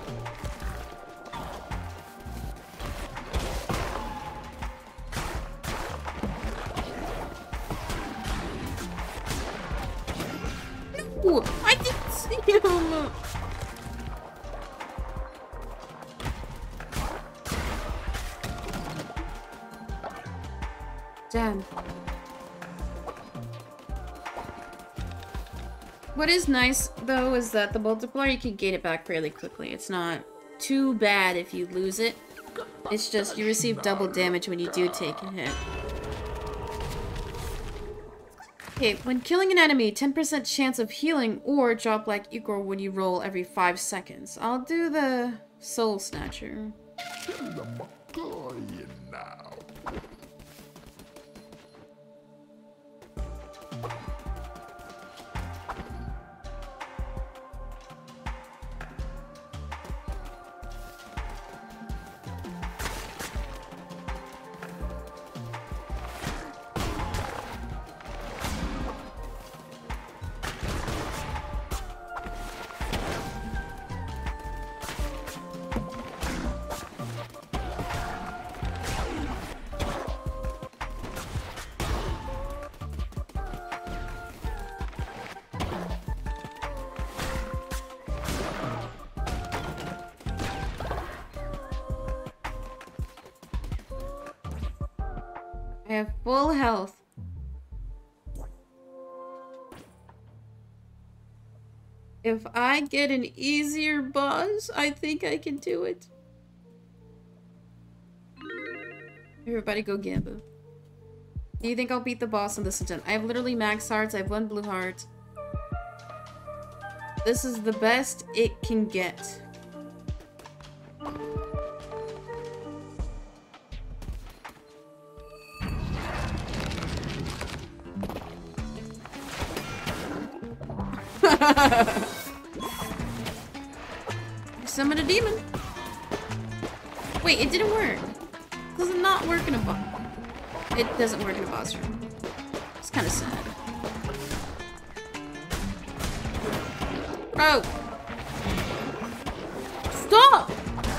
I didn't see him! Damn. What is nice, though, is that the multiplier, you can gain it back fairly quickly. It's not too bad if you lose it. It's just you receive double damage when you do take a hit. Okay, when killing an enemy, ten percent chance of healing or drop black ichor when you roll every five seconds. I'll do the Soul Snatcher. I have full health. If I get an easier boss, I think I can do it. Everybody go Gamba. Do you think I'll beat the boss in this attempt? I have literally max hearts, I have one blue heart. This is the best it can get. Summon a demon. Wait, it didn't work. Does it not work in a boss? It doesn't work in a boss room. It's kind of sad. Oh! Stop!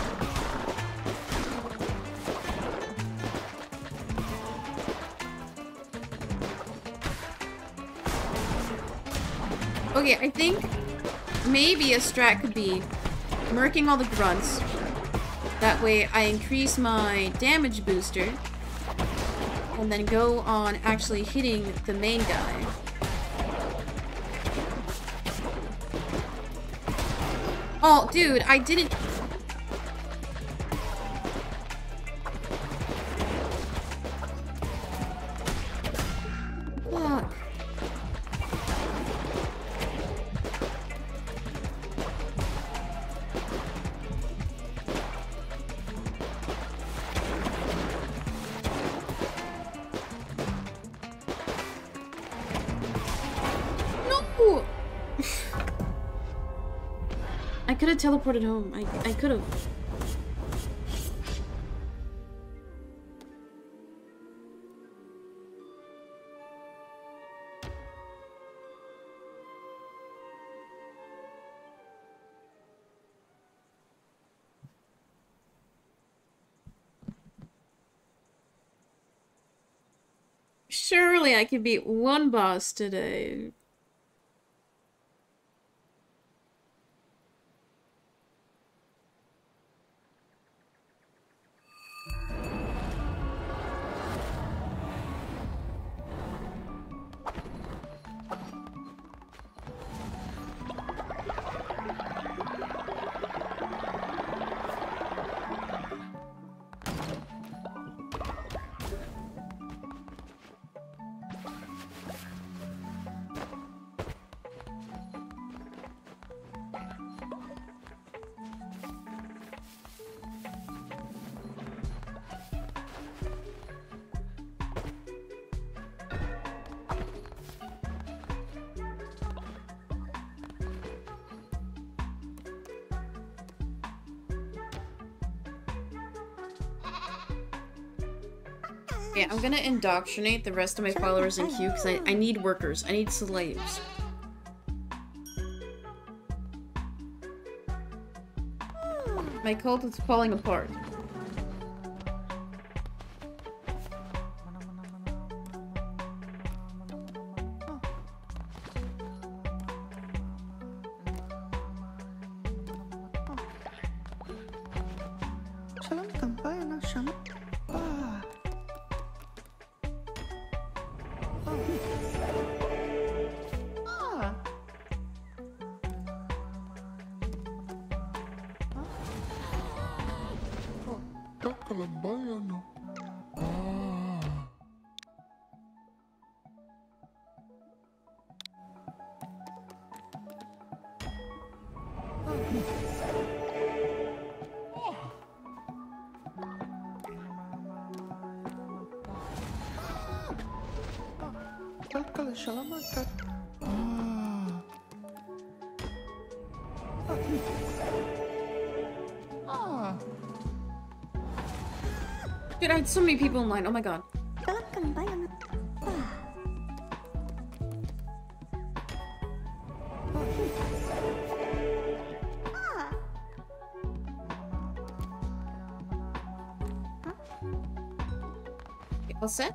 Okay, I think maybe a strat could be murking all the grunts. That way I increase my damage booster and then go on actually hitting the main guy. Oh, dude, I didn't... Fuck. I could have teleported home. I I could have. Surely I can beat one boss today. Okay, I'm gonna indoctrinate the rest of my followers in queue because I, I need workers. I need slaves. My cult is falling apart. Dude, I had so many people in line. Oh my god. Kalakkan bayan. Okay, all set?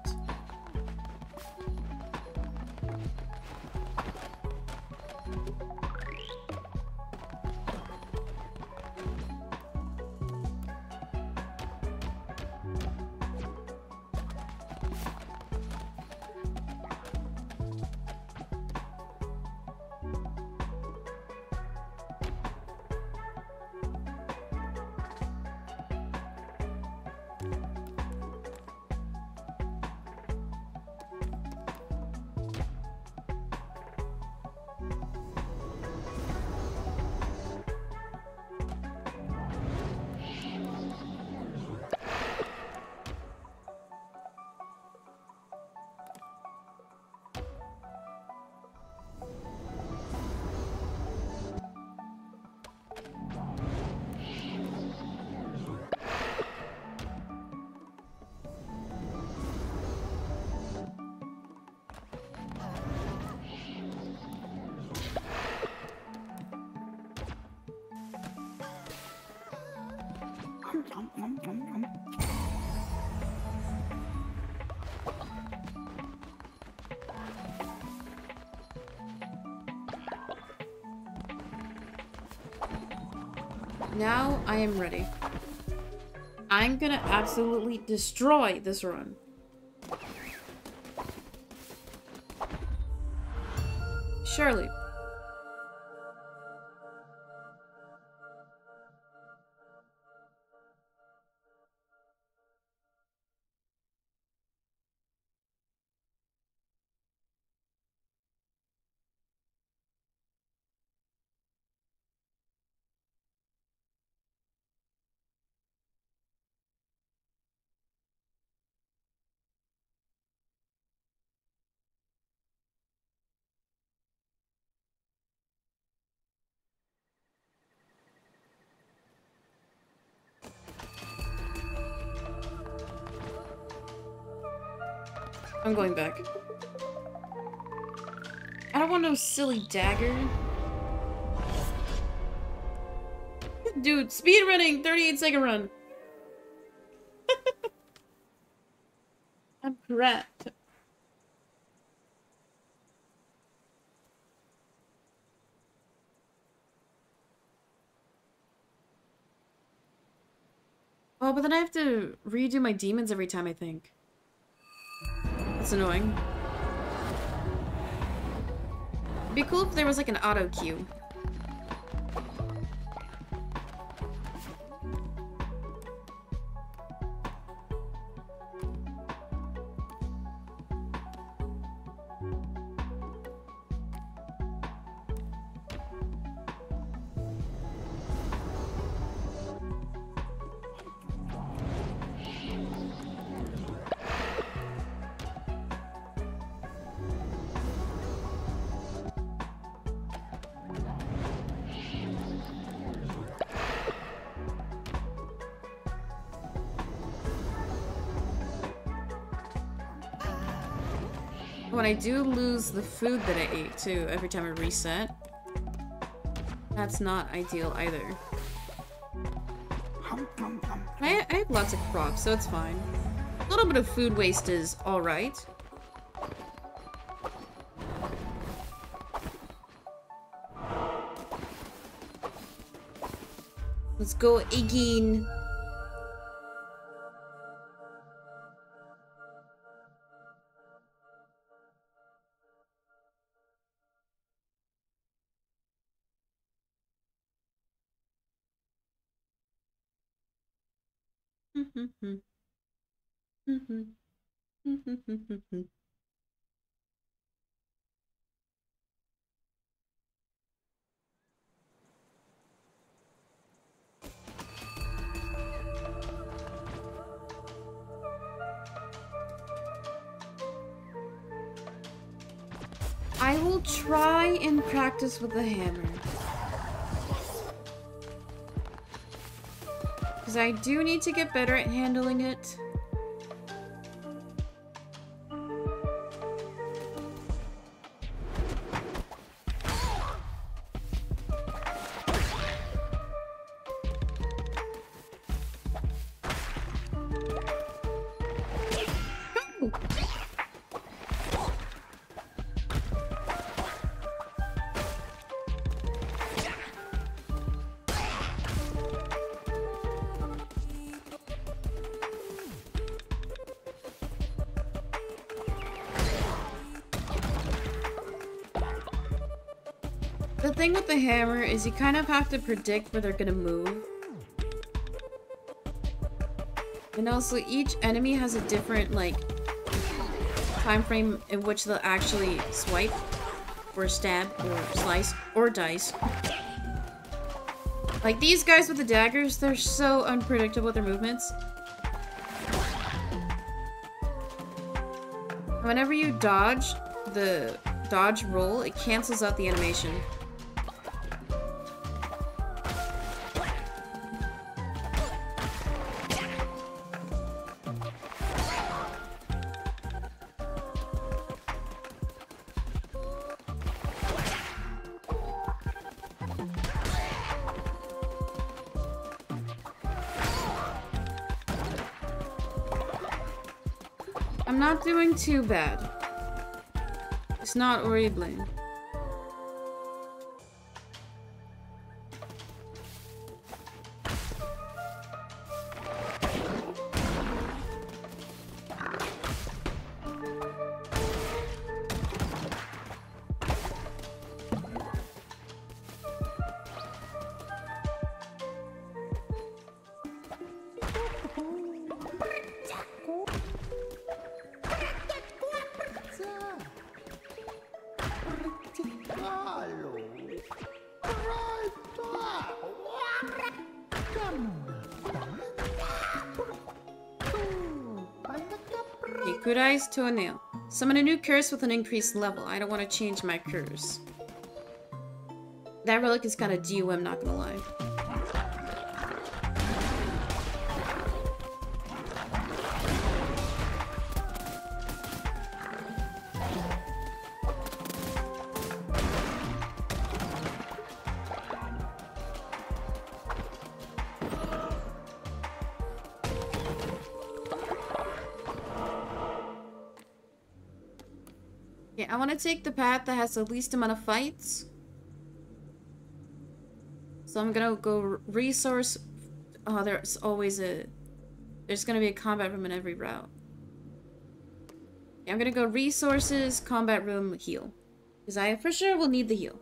Now I am ready. I'm gonna absolutely destroy this run. Surely. I'm going back. I don't want no silly dagger. Dude, speed running, thirty-eight second run. I'm correct. Oh, but then I have to redo my demons every time, I think. That's annoying. It'd be cool if there was like an auto queue. When I do lose the food that I ate, too, every time I reset, that's not ideal either. I, I have lots of crops, so it's fine. A little bit of food waste is alright. Let's go again. I will try and practice with the hammer. Because I do need to get better at handling it. The thing with the hammer is you kind of have to predict where they're gonna move. And also each enemy has a different, like, time frame in which they'll actually swipe, or stab, or slice, or dice. Like, these guys with the daggers, they're so unpredictable with their movements. Whenever you dodge the dodge roll, it cancels out the animation. I'm not doing too bad. It's not horrible. Kudai's to a nail. Summon a new curse with an increased level. I don't want to change my curse. That relic is kind of D U M, not gonna lie. Yeah, I want to take the path that has the least amount of fights. So I'm gonna go resource. Oh, there's always a. There's gonna be a combat room in every route. Yeah, I'm gonna go resources, combat room, heal. Because I for sure will need the heal.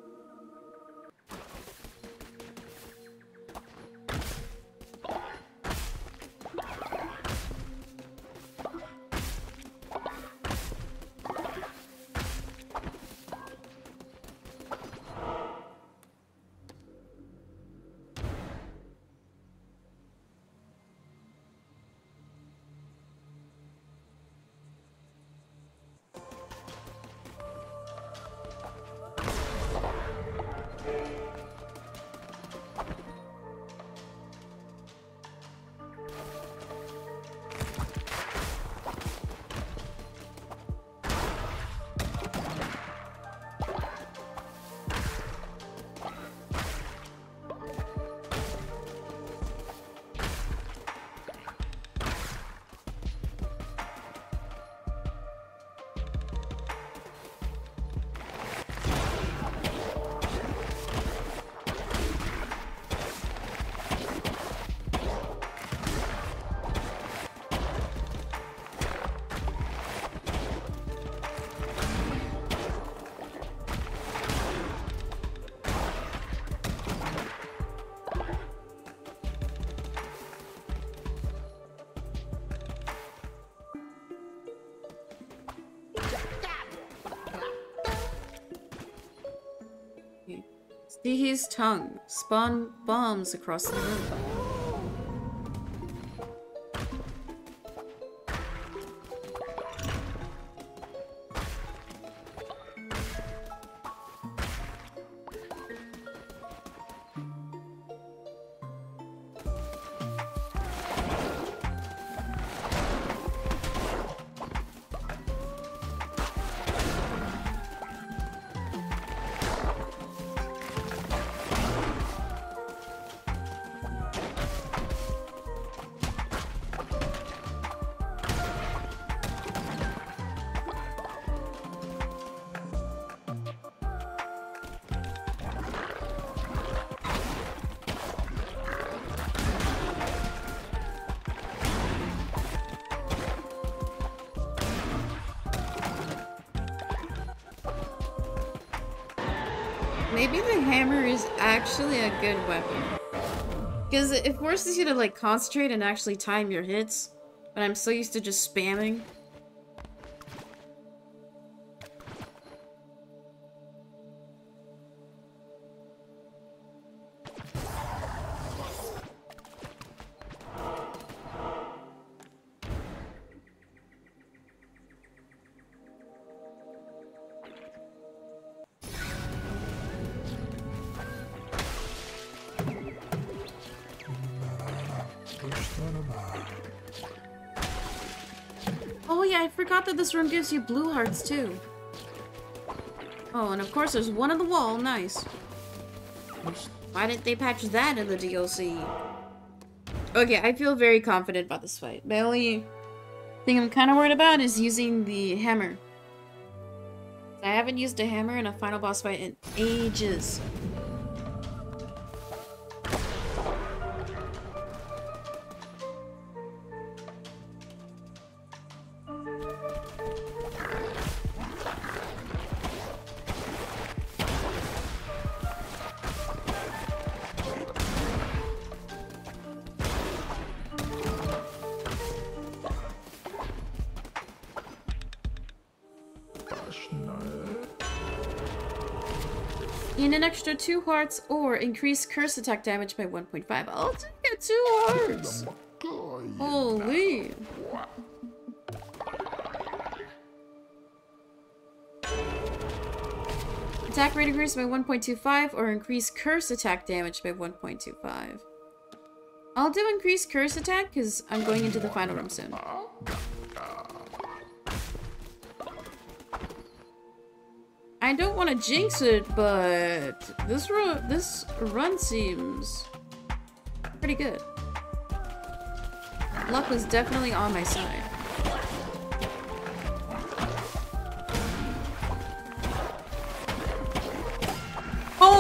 See his tongue. Spawn bombs across the room. Maybe the hammer is actually a good weapon. Because it forces you to like concentrate and actually time your hits. But I'm so used to just spamming. Oh yeah, I forgot that this room gives you blue hearts too. Oh, and of course there's one on the wall. Nice. Why didn't they patch that in the D L C? Okay, I feel very confident about this fight. The only thing I'm kind of worried about is using the hammer. I haven't used a hammer in a final boss fight in ages. Gain an extra two hearts or increase curse attack damage by one point five. I'll take two hearts. Holy. Attack rate increased by one point two five or increase curse attack damage by one point two five. I'll do increase curse attack because I'm going into the final room soon. I don't want to jinx it, but this run, this run seems pretty good. Luck was definitely on my side.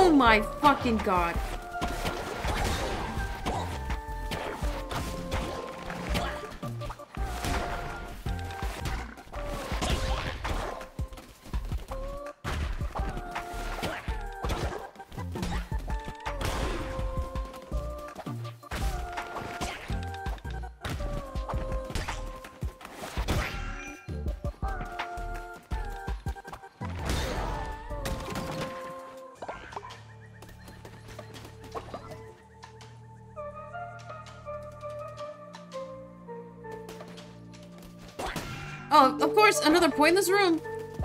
Oh my fucking god. Oh, of course, another pointless room.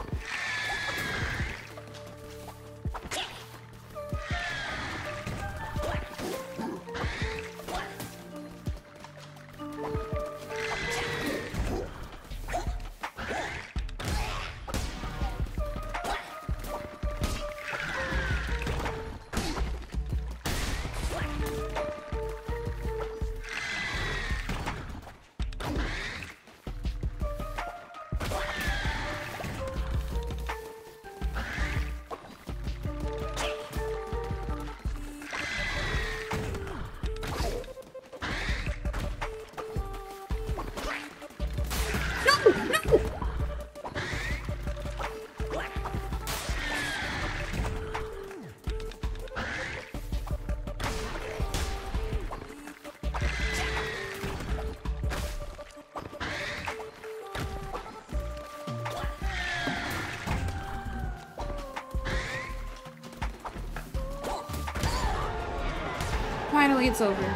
Finally, it's over.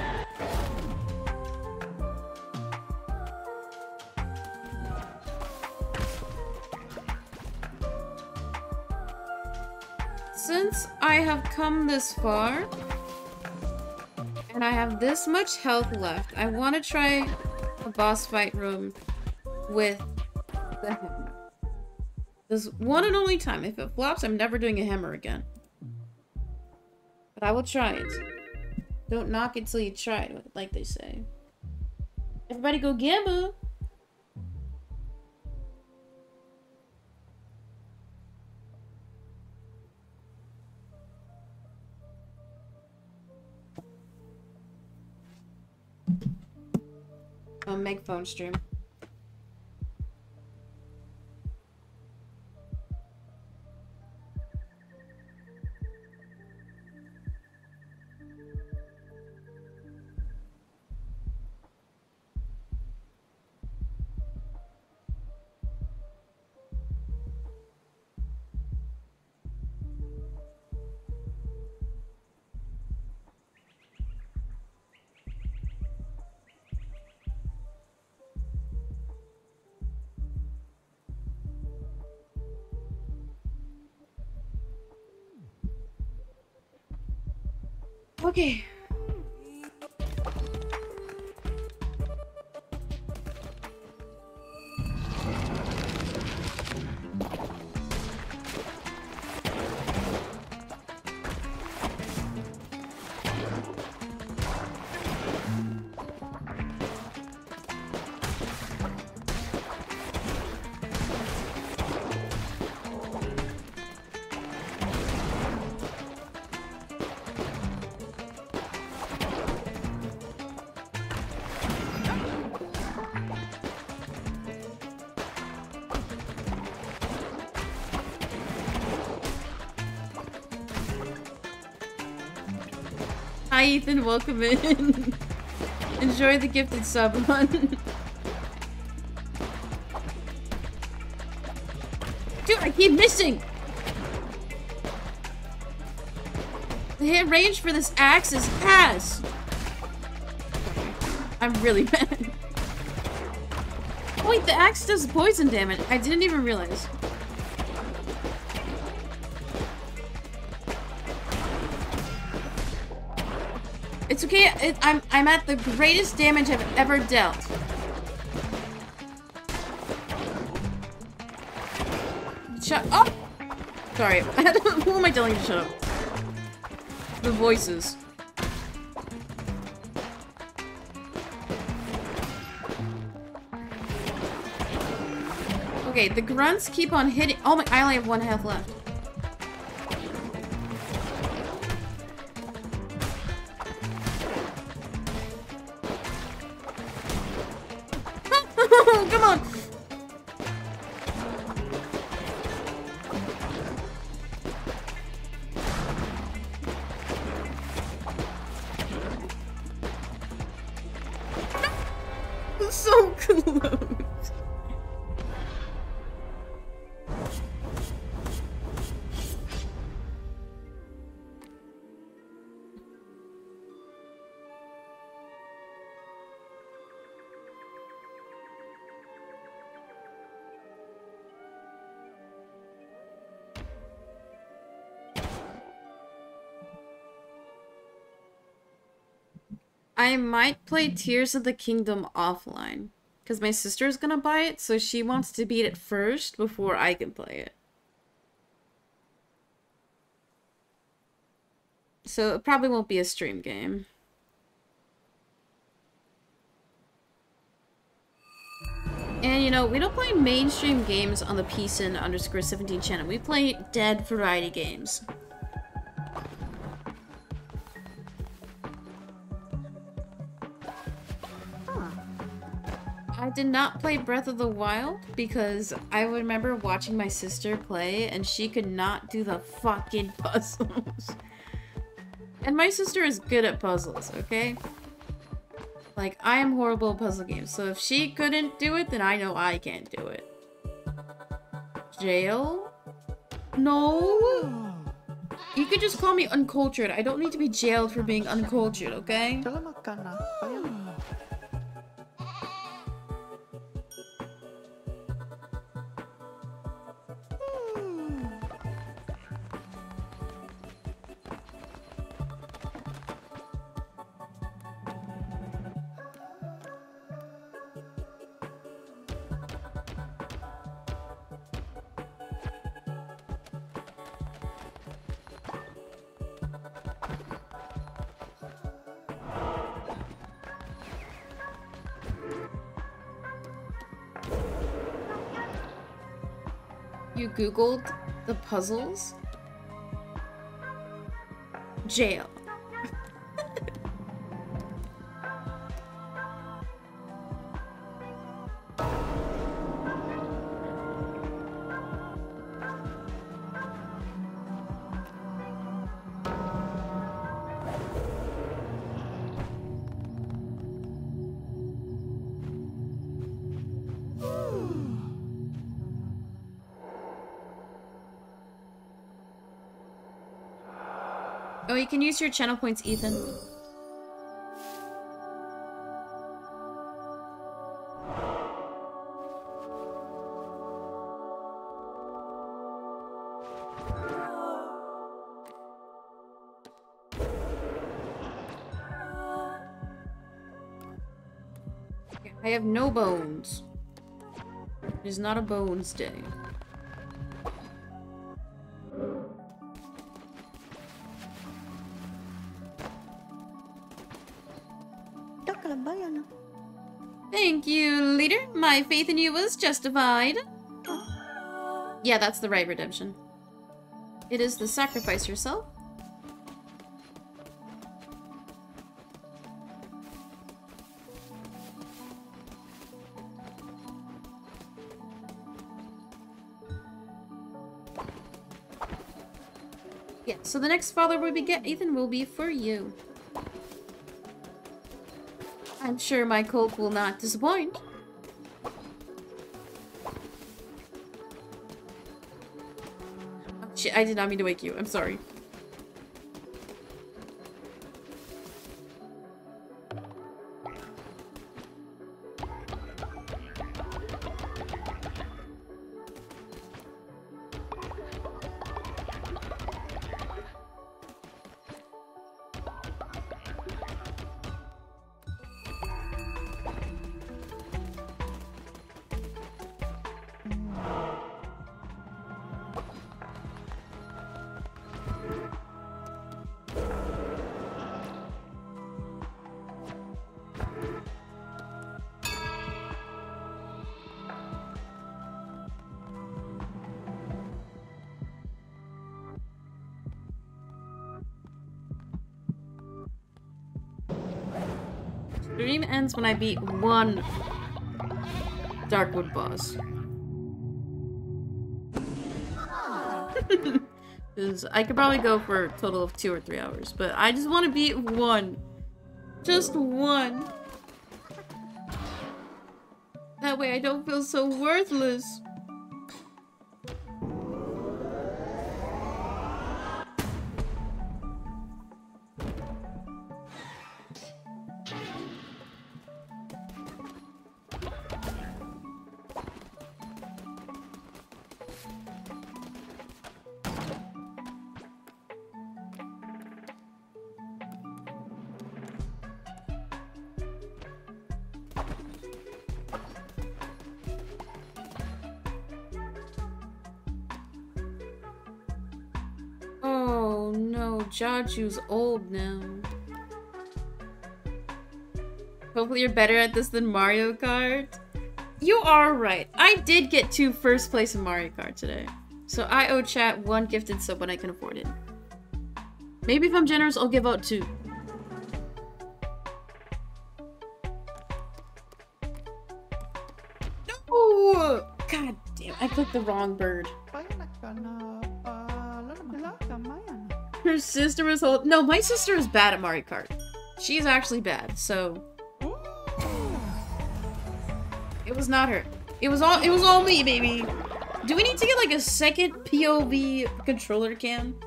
Since I have come this far, and I have this much health left, I want to try a boss fight room with the hammer. This one and only time. If it flops, I'm never doing a hammer again. But I will try it. Don't knock it till you try it, like they say. Everybody go gamble! Oh, make phone stream. Okay. Hi Ethan, welcome in. Enjoy the gifted sub one. Dude, I keep missing! The hit range for this axe is ass! I'm really mad. Oh wait, the axe does poison damage. I didn't even realize. It's okay, it, I'm, I'm at the greatest damage I've ever dealt. Shut up! Sorry, who am I telling to shut up? The voices. Okay, the grunts keep on hitting- oh my- I only have one health left. no, come on! So close. I might play Tears of the Kingdom offline. Because my sister's gonna buy it, so she wants to beat it first before I can play it. So it probably won't be a stream game. And you know, we don't play mainstream games on the P S I N underscore seventeen channel. We play dead variety games. I did not play Breath of the Wild because I remember watching my sister play and she could not do the fucking puzzles. And my sister is good at puzzles, okay? Like, I am horrible at puzzle games, so if she couldn't do it, then I know I can't do it. Jail? No! You could just call me uncultured. I don't need to be jailed for being uncultured, okay? You googled the puzzles? Jail. Oh, you can use your channel points, Ethan. I have no bones. It is not a bones day. Thank you, leader. My faith in you was justified. Yeah, that's the right redemption. It is the sacrifice yourself. Yeah, so the next father we get, Ethan, will be for you. I'm sure my cult will not disappoint. Oh, shit, I did not mean to wake you. I'm sorry. Stream ends when I beat one. Darkwood boss. Because I could probably go for a total of two or three hours, but I just want to beat one. Just one. That way I don't feel so worthless. Oh no, Jaju's old now. Hopefully you're better at this than Mario Kart. You are right. I did get to first place in Mario Kart today. So I owe chat one gifted sub when I can afford it. Maybe if I'm generous, I'll give out two. No! God damn, I clicked the wrong bird. Her sister was old. No, my sister is bad at Mario Kart. She's actually bad, so it was not her. It was all it was all me, baby. Do we need to get like a second P O V controller cam?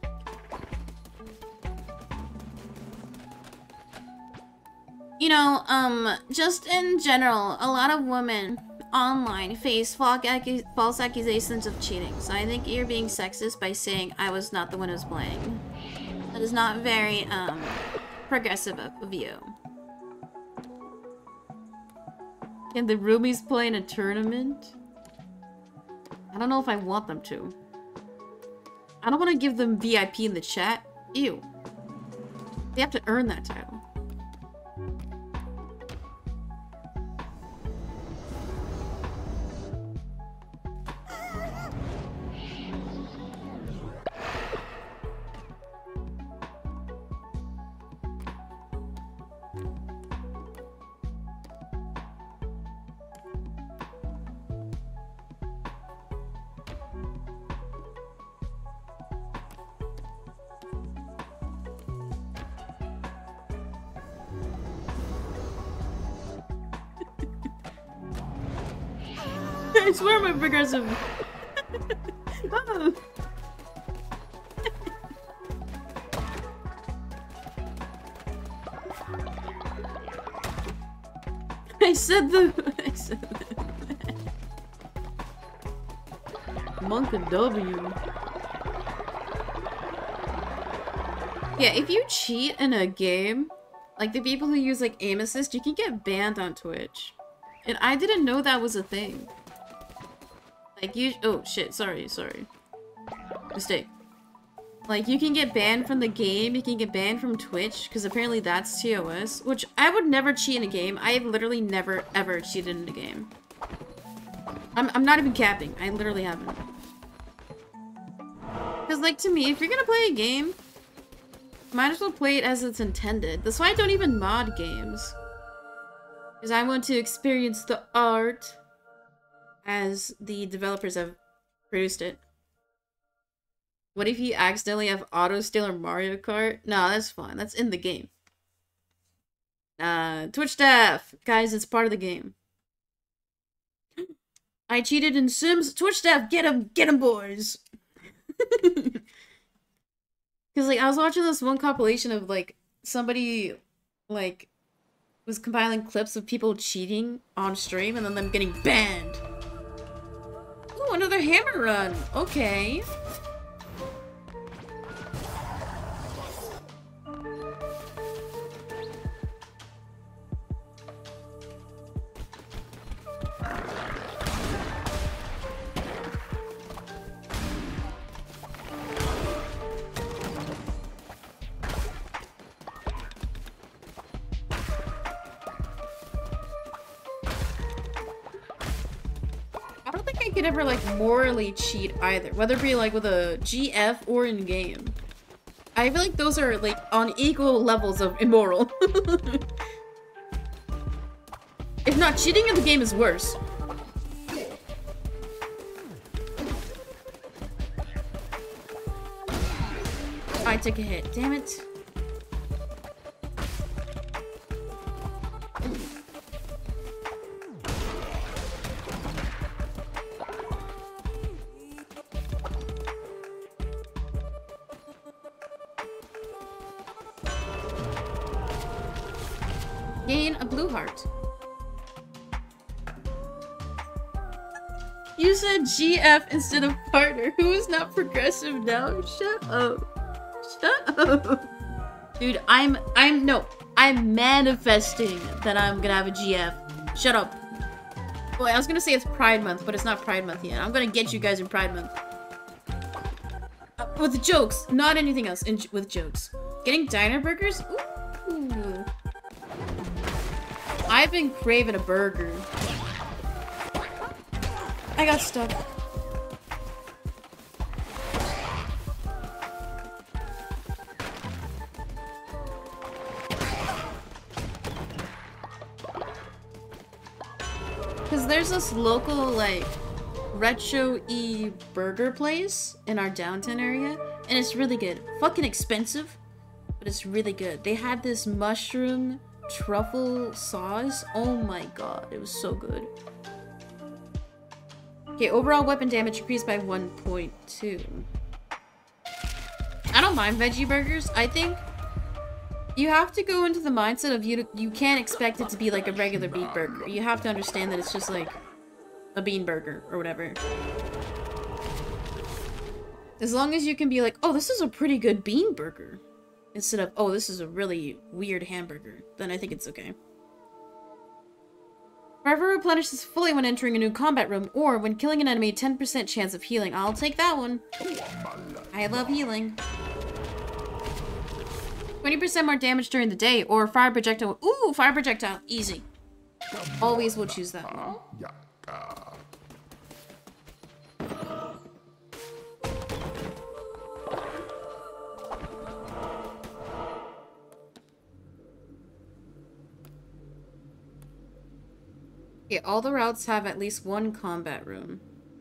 You know, um, just in general, a lot of women online face false accusations of cheating. So I think you're being sexist by saying I was not the one who was playing. That is not very, um, progressive of you. Can the roomies play in a tournament? I don't know if I want them to. I don't want to give them V I P in the chat. Ew. They have to earn that title. I swear I'm progressive. Oh. I said the. I said the. Monk and W. Yeah, if you cheat in a game, like the people who use like aim assist, you can get banned on Twitch. And I didn't know that was a thing. Like you- oh shit, sorry, sorry. Mistake. Like, you can get banned from the game, you can get banned from Twitch, because apparently that's T O S, which I would never cheat in a game. I have literally never, ever cheated in a game. I'm, I'm not even capping. I literally haven't. Because, like, to me, if you're gonna play a game, might as well play it as it's intended. That's why I don't even mod games. Because I want to experience the art as the developers have produced it. What if you accidentally have auto-steal or Mario Kart? No, that's fine. That's in the game. Uh, Twitch staff! Guys, it's part of the game. I cheated in Sims. Twitch staff, get him! Get him, boys! Because, like, I was watching this one compilation of, like, somebody, like, was compiling clips of people cheating on stream and then them getting banned. Ooh, another hammer run! Okay. I could ever like morally cheat either, whether it be like with a G F or in game. I feel like those are like on equal levels of immoral. If not, cheating in the game is worse. I took a hit. Damn it. Gain a blue heart. You said G F instead of partner. Who is not progressive now? Shut up. Shut up. Dude, I'm I'm no. I'm manifesting that I'm gonna have a G F. Shut up. Boy, I was gonna say it's Pride Month, but it's not Pride Month yet. I'm gonna get you guys in Pride Month. Uh, with jokes, not anything else. In, with jokes. Getting diner burgers? Ooh. I've been craving a burger. I got stuck. Because there's this local, like, retro-y burger place in our downtown area, and it's really good. Fucking expensive, but it's really good. They had this mushroom truffle sauce. Oh my god, it was so good. Okay, overall weapon damage increased by one point two. I don't mind veggie burgers. I think you have to go into the mindset of you you can't expect it to be like a regular beef burger. You have to understand that it's just like a bean burger or whatever. As long as you can be like, oh, this is a pretty good bean burger, instead of, oh, this is a really weird hamburger, then I think it's okay. Forever replenishes fully when entering a new combat room, or when killing an enemy, ten percent chance of healing. I'll take that one. I love healing. twenty percent more damage during the day, or fire projectile. Ooh, fire projectile. Easy. Always will choose that one. Okay, all the routes have at least one combat room.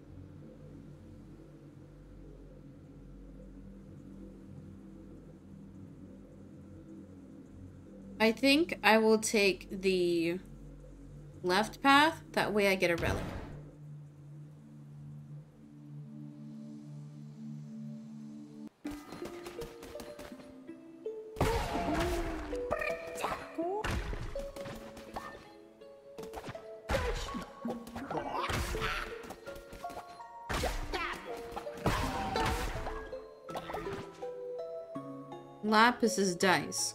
I think I will take the left path. That way I get a relic. Lapis' dice.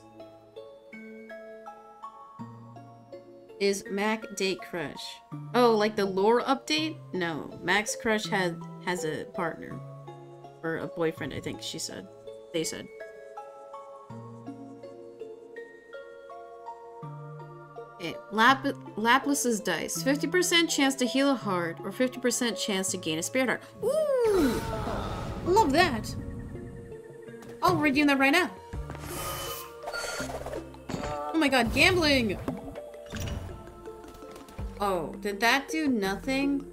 Is Mac date crush? Oh, like the lore update? No, Mac's crush had has a partner. Or a boyfriend, I think she said. They said. Okay, Lap Lapis' dice. fifty percent chance to heal a heart, or fifty percent chance to gain a spirit heart. Ooh! Love that! Oh, we're doing that right now. Oh my god, gambling! Oh, did that do nothing?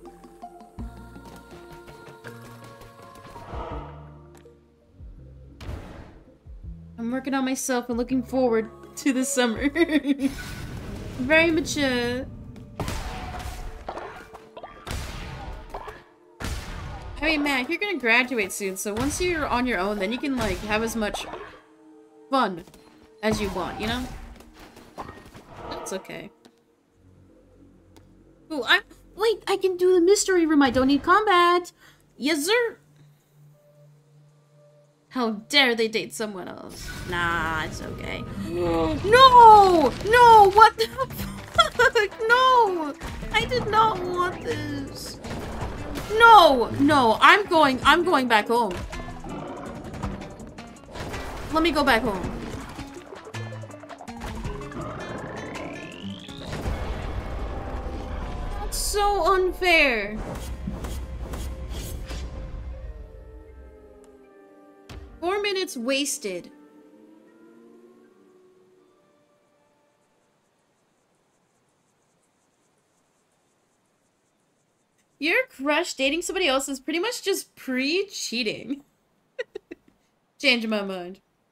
I'm working on myself and looking forward to the summer. Very mature. I mean, Mac, you're gonna graduate soon, so once you're on your own, then you can, like, have as much fun as you want, you know? That's okay. Ooh, I- wait, I can do the mystery room, I don't need combat! Yes, sir! How dare they date someone else? Nah, it's okay. No! No! No! What the fuck? No! I did not want this. No! No, I'm going- I'm going back home. Let me go back home. That's so unfair. Four minutes wasted. Your crush dating somebody else is pretty much just pre-cheating. Change my mind.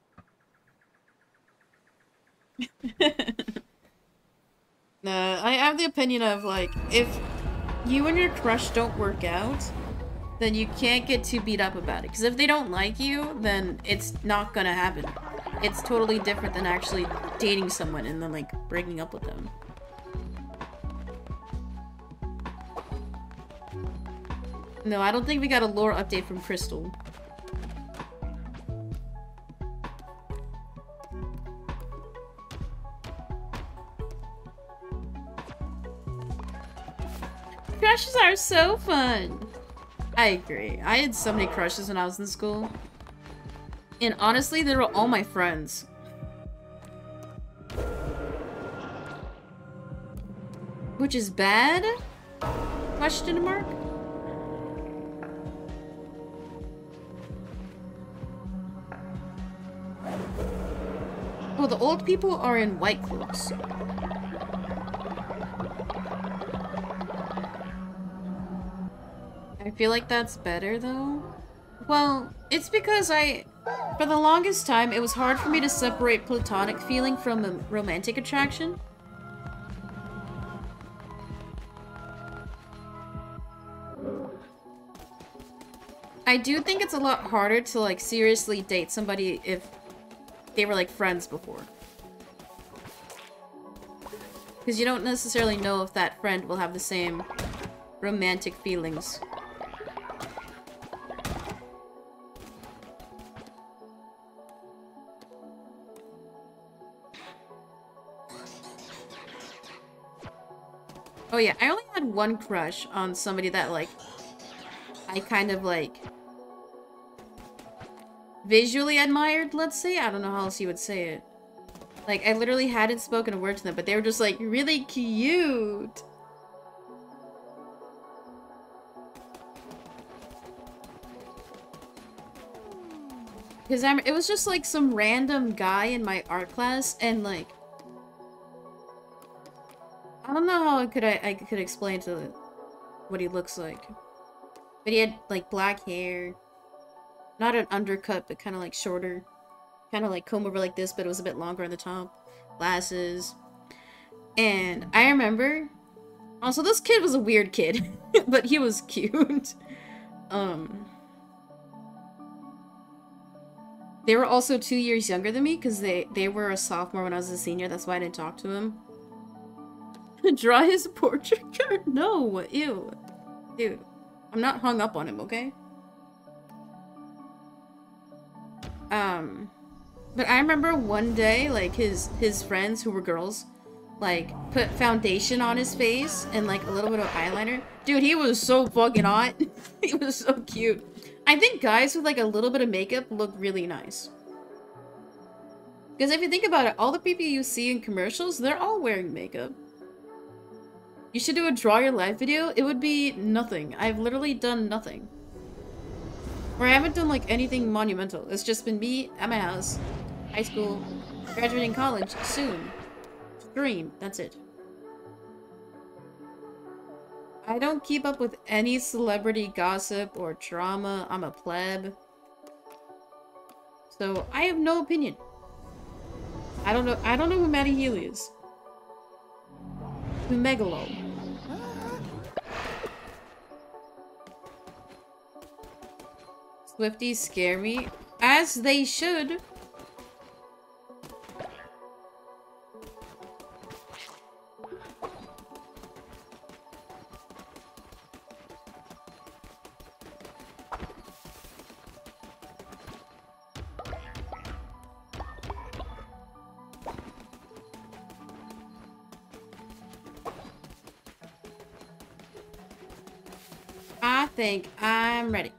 No, I have the opinion of, like, if you and your crush don't work out, then you can't get too beat up about it. Because if they don't like you, then it's not gonna happen. It's totally different than actually dating someone and then, like, breaking up with them. No, I don't think we got a lore update from Crystal. Crushes are so fun! I agree. I had so many crushes when I was in school. And honestly, they were all my friends. Which is bad? Question mark? Oh, the old people are in white clothes. I feel like that's better, though. Well, it's because I... For the longest time, it was hard for me to separate platonic feeling from a romantic attraction. I do think it's a lot harder to, like, seriously date somebody if they were, like, friends before. Because you don't necessarily know if that friend will have the same romantic feelings. Oh yeah, I only had one crush on somebody that, like, I kind of, like, visually admired, let's say? I don't know how else you would say it. Like, I literally hadn't spoken a word to them, but they were just, like, really cute. Because I'm, it was just, like, some random guy in my art class, and, like, I don't know how I could I, I could explain to the, what he looks like. But he had, like, black hair. Not an undercut, but kind of, like, shorter. Kind of, like, comb over like this, but it was a bit longer on the top. Glasses. And I remember... Also, this kid was a weird kid. But he was cute. um... They were also two years younger than me, because they, they were a sophomore when I was a senior. That's why I didn't talk to him. Draw his portrait card? No, ew. Dude, I'm not hung up on him, okay? Um, but I remember one day, like, his, his friends, who were girls, like, put foundation on his face and, like, a little bit of eyeliner. Dude, he was so fucking hot. He was so cute. I think guys with, like, a little bit of makeup look really nice. Because if you think about it, all the people you see in commercials, they're all wearing makeup. You should do a draw your life video. It would be nothing. I've literally done nothing. Or I haven't done, like, anything monumental. It's just been me at my house, high school, graduating college soon. Stream. That's it. I don't keep up with any celebrity gossip or drama. I'm a pleb. So I have no opinion. I don't know. I don't know who Maddie Healy is. Who Megalo. Swifties scare me, as they should. I think I'm ready.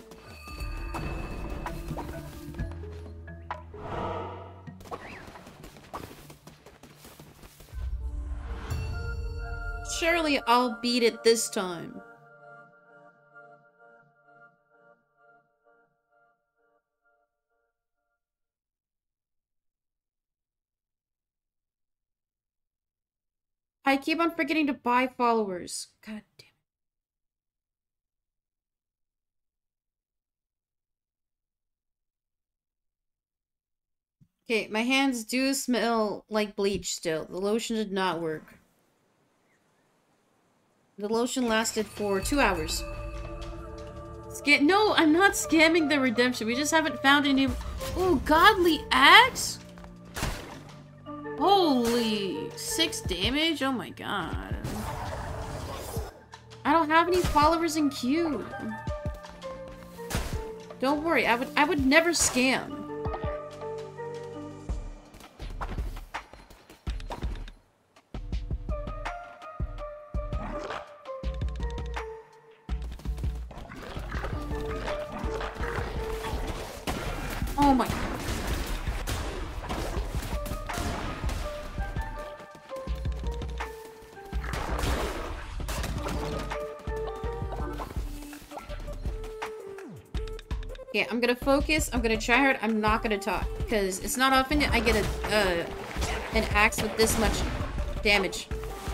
Surely I'll beat it this time. I keep on forgetting to buy followers. God damn. Okay, my hands do smell like bleach still. The lotion did not work. The lotion lasted for two hours. Scam- no, I'm not scamming the redemption. We just haven't found any- Oh, godly axe? Holy, six damage? Oh my god. I don't have any followers in queue. Don't worry, I would I would never scam. Oh my. Okay, I'm gonna focus. I'm gonna try hard. I'm not gonna talk because it's not often I get a uh, an axe with this much damage.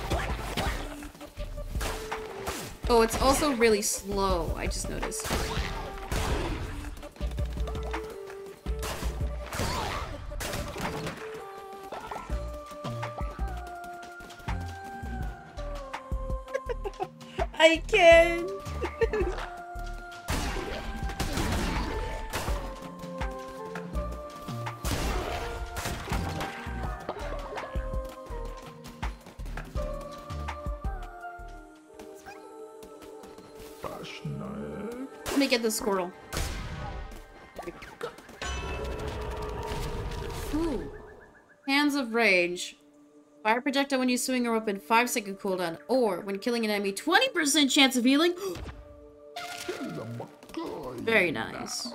Oh, it's also really slow. I just noticed. I can. Let me get the squirrel. Ooh. Hands of Rage. Fire projectile when you swing or open, five second cooldown. Or, when killing an enemy, twenty percent chance of healing. Very nice.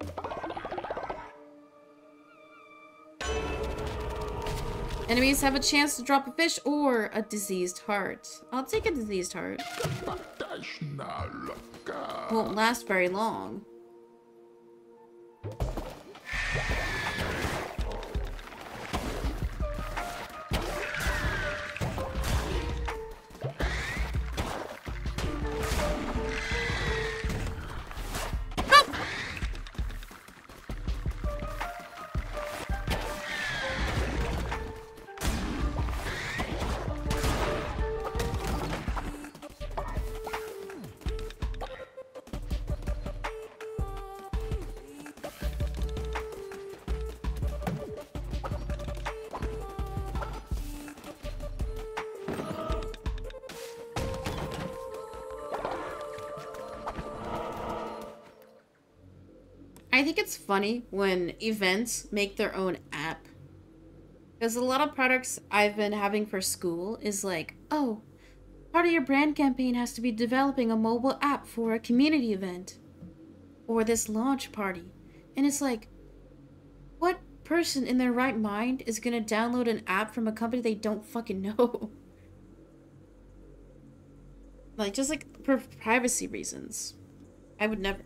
Enemies have a chance to drop a fish or a diseased heart. I'll take a diseased heart. Won't last very long. I think it's funny when events make their own app. Because a lot of products I've been having for school is like, oh, part of your brand campaign has to be developing a mobile app for a community event. Or this launch party. And it's like, what person in their right mind is gonna download an app from a company they don't fucking know? Like, just like for privacy reasons. I would never.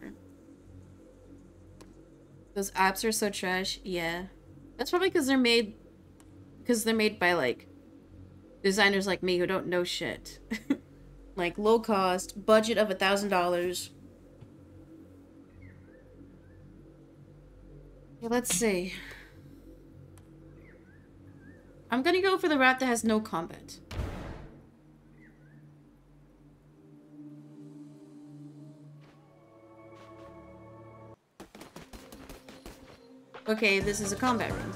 Those apps are so trash. Yeah. That's probably because they're made... Because they're made by, like, designers like me who don't know shit. Like, low cost, budget of a thousand dollars. Yeah, let's see. I'm gonna go for the route that has no combat. Okay, this is a combat room.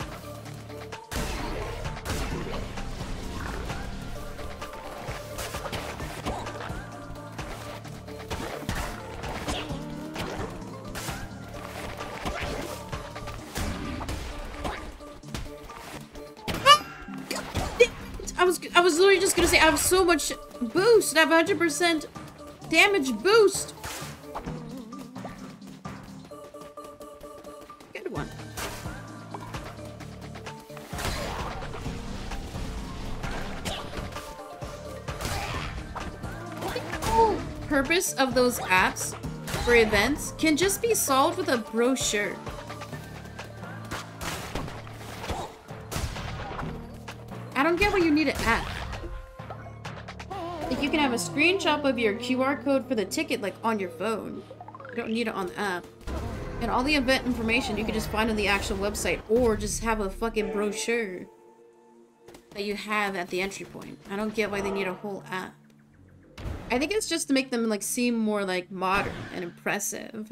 I was I was literally just gonna say I have so much boost. I have one hundred percent damage boost. Good one. The whole purpose of those apps for events can just be solved with a brochure. I don't get why you need an app. Like, you can have a screenshot of your Q R code for the ticket, like, on your phone. You don't need it on the app. And all the event information you can just find on the actual website, or just have a fucking brochure that you have at the entry point. I don't get why they need a whole app. I think it's just to make them like seem more like modern and impressive.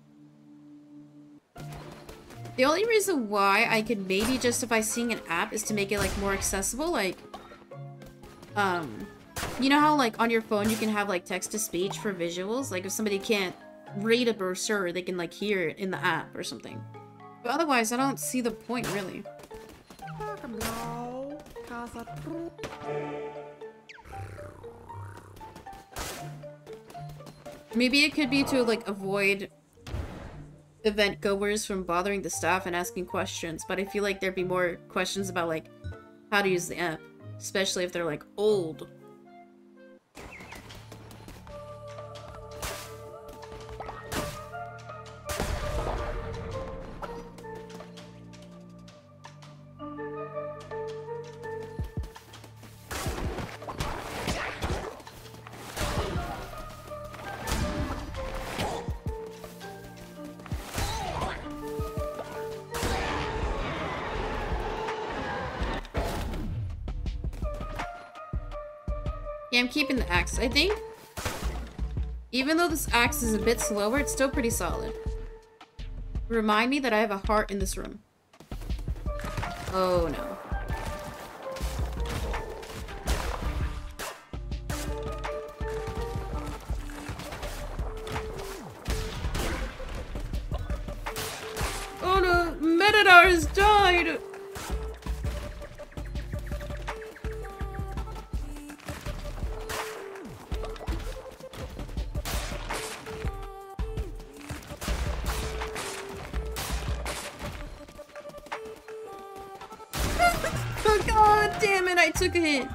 The only reason why I could maybe justify seeing an app is to make it like more accessible, like um you know how like on your phone you can have like text to speech for visuals, like if somebody can't read a brochure they can like hear it in the app or something. But otherwise I don't see the point really. Maybe it could be to like avoid event goers from bothering the staff and asking questions, but I feel like there'd be more questions about like how to use the app, especially if they're like old. Yeah, I'm keeping the axe. I think even though this axe is a bit slower, it's still pretty solid. Remind me that I have a heart in this room. Oh no. Oh no, Metadar has died! I took a hit.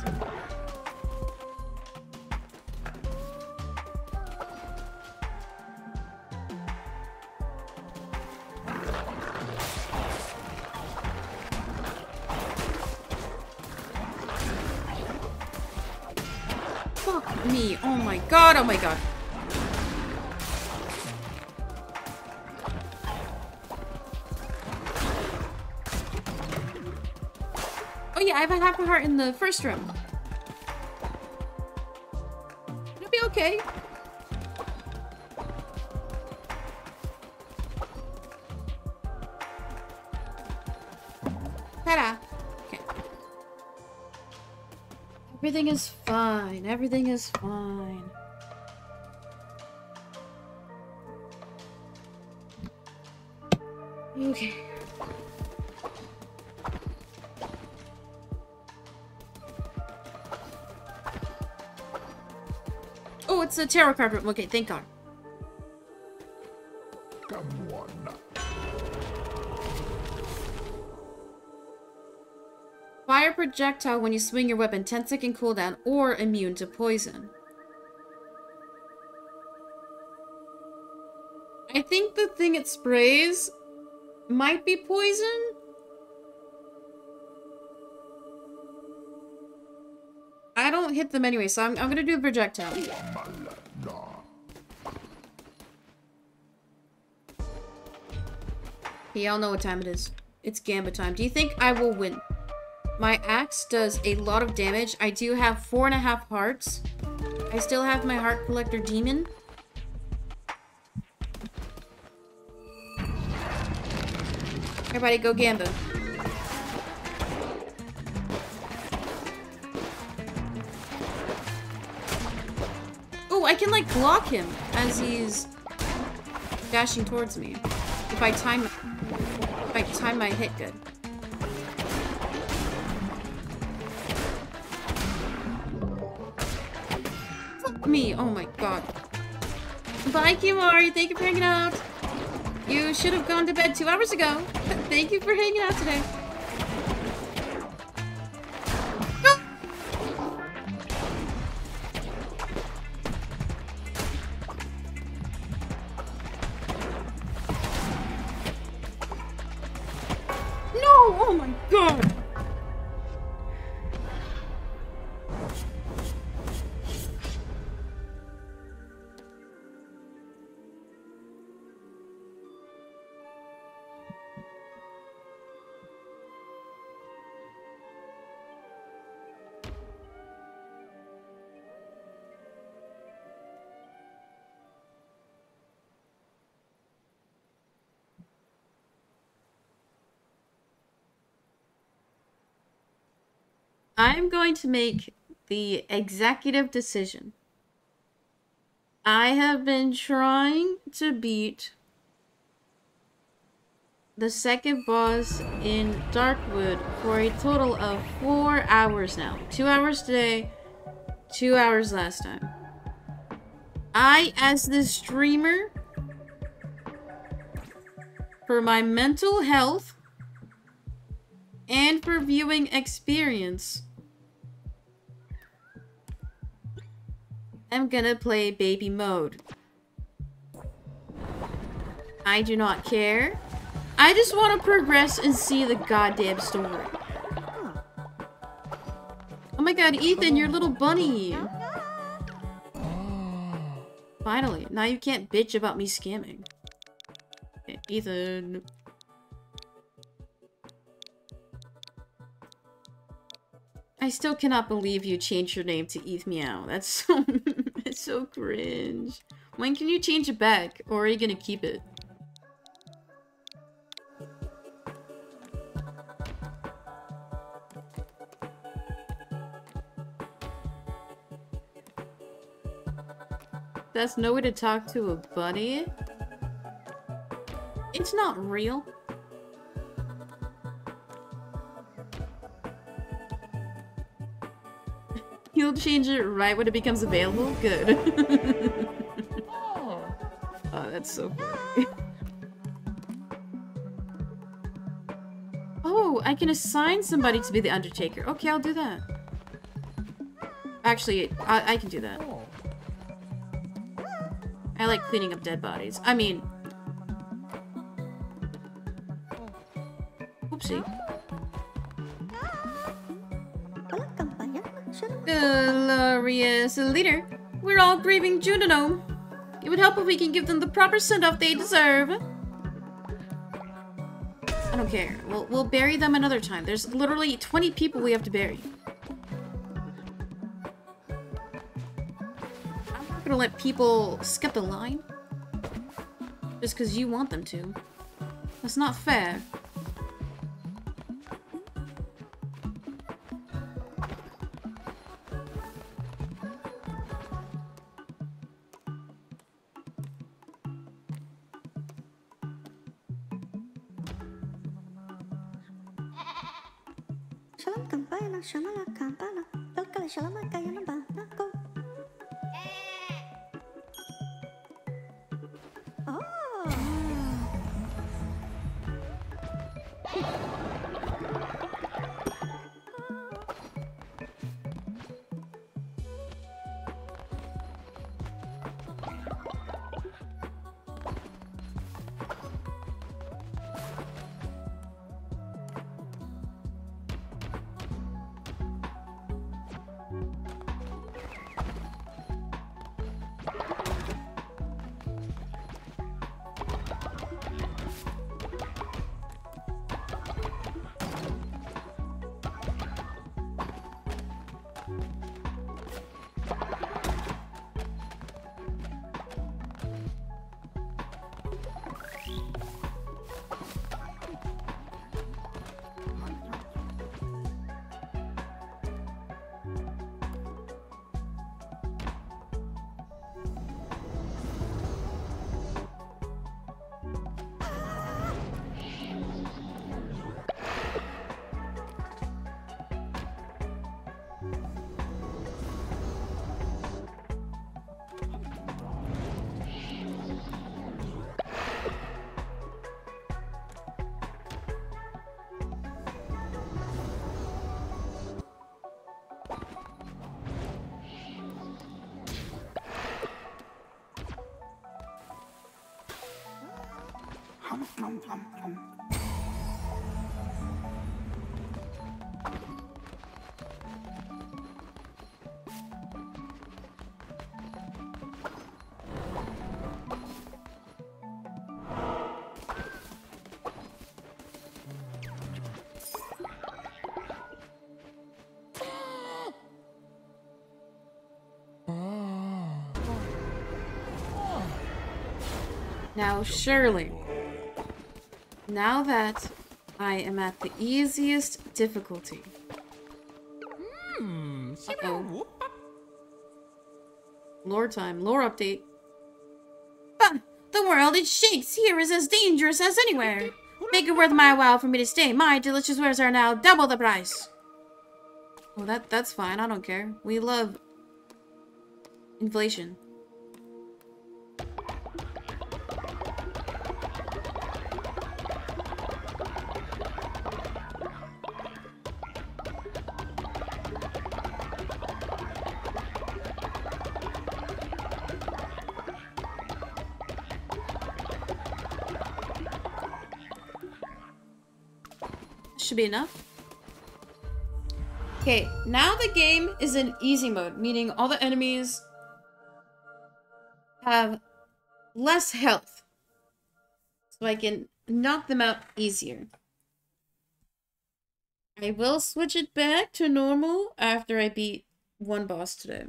Fuck me. Oh my god. Oh my god. I have a half a heart in the first room. It'll be okay. Ta-da. Okay. Everything is fine. Everything is fine. Okay. Oh, it's a tarot card room. Okay, thank God. Come on. Fire projectile when you swing your weapon. ten second cooldown or immune to poison. I think the thing it sprays might be poison. I don't hit them anyway, so I'm, I'm gonna do the projectile. Y'all know what time it is. It's Gambit time. Do you think I will win? My axe does a lot of damage. I do have four and a half hearts. I still have my heart collector demon. Everybody go Gambit. Oh, I can like block him as he's dashing towards me. If I time if I time my hit good. Fuck me, oh my god. Bye Kimari, thank you for hanging out. You should have gone to bed two hours ago. Thank you for hanging out today. Oh my god! I'm going to make the executive decision. I have been trying to beat the second boss in Darkwood for a total of four hours now. Two hours today, two hours last time. I, as the streamer, for my mental health and for viewing experience, I'm gonna play baby mode. I do not care. I just want to progress and see the goddamn story. Oh my god, Ethan, your little bunny! Finally, now you can't bitch about me scamming. Okay, Ethan. I still cannot believe you changed your name to Eth Meow. That's so that's so cringe. When can you change it back? Or are you gonna keep it? That's no way to talk to a bunny? It's not real. You'll change it right when it becomes available? Good. Oh, that's so funny. Oh, I can assign somebody to be the Undertaker. Okay, I'll do that. Actually, I, I can do that. I like cleaning up dead bodies. I mean... Oopsie. Glorious leader. We're all grieving Junino. It would help if we can give them the proper send-off they deserve. I don't care. We'll, we'll bury them another time. There's literally twenty people we have to bury. I'm not gonna let people skip the line just because you want them to. That's not fair. Shalom kampana, shamala kampana, talkale shalama kayana banako. Oh. Now, surely, now that I am at the easiest difficulty, Uh-oh. Lore time. Lore update. But the world, it shakes. Here is as dangerous as anywhere. Make it worth my while for me to stay. My delicious wares are now double the price. Well, that that's fine. I don't care. We love inflation. Should be enough. Okay, now the game is in easy mode, meaning all the enemies have less health. So I can knock them out easier. I will switch it back to normal after I beat one boss today.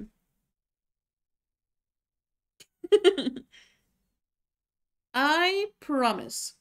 I promise.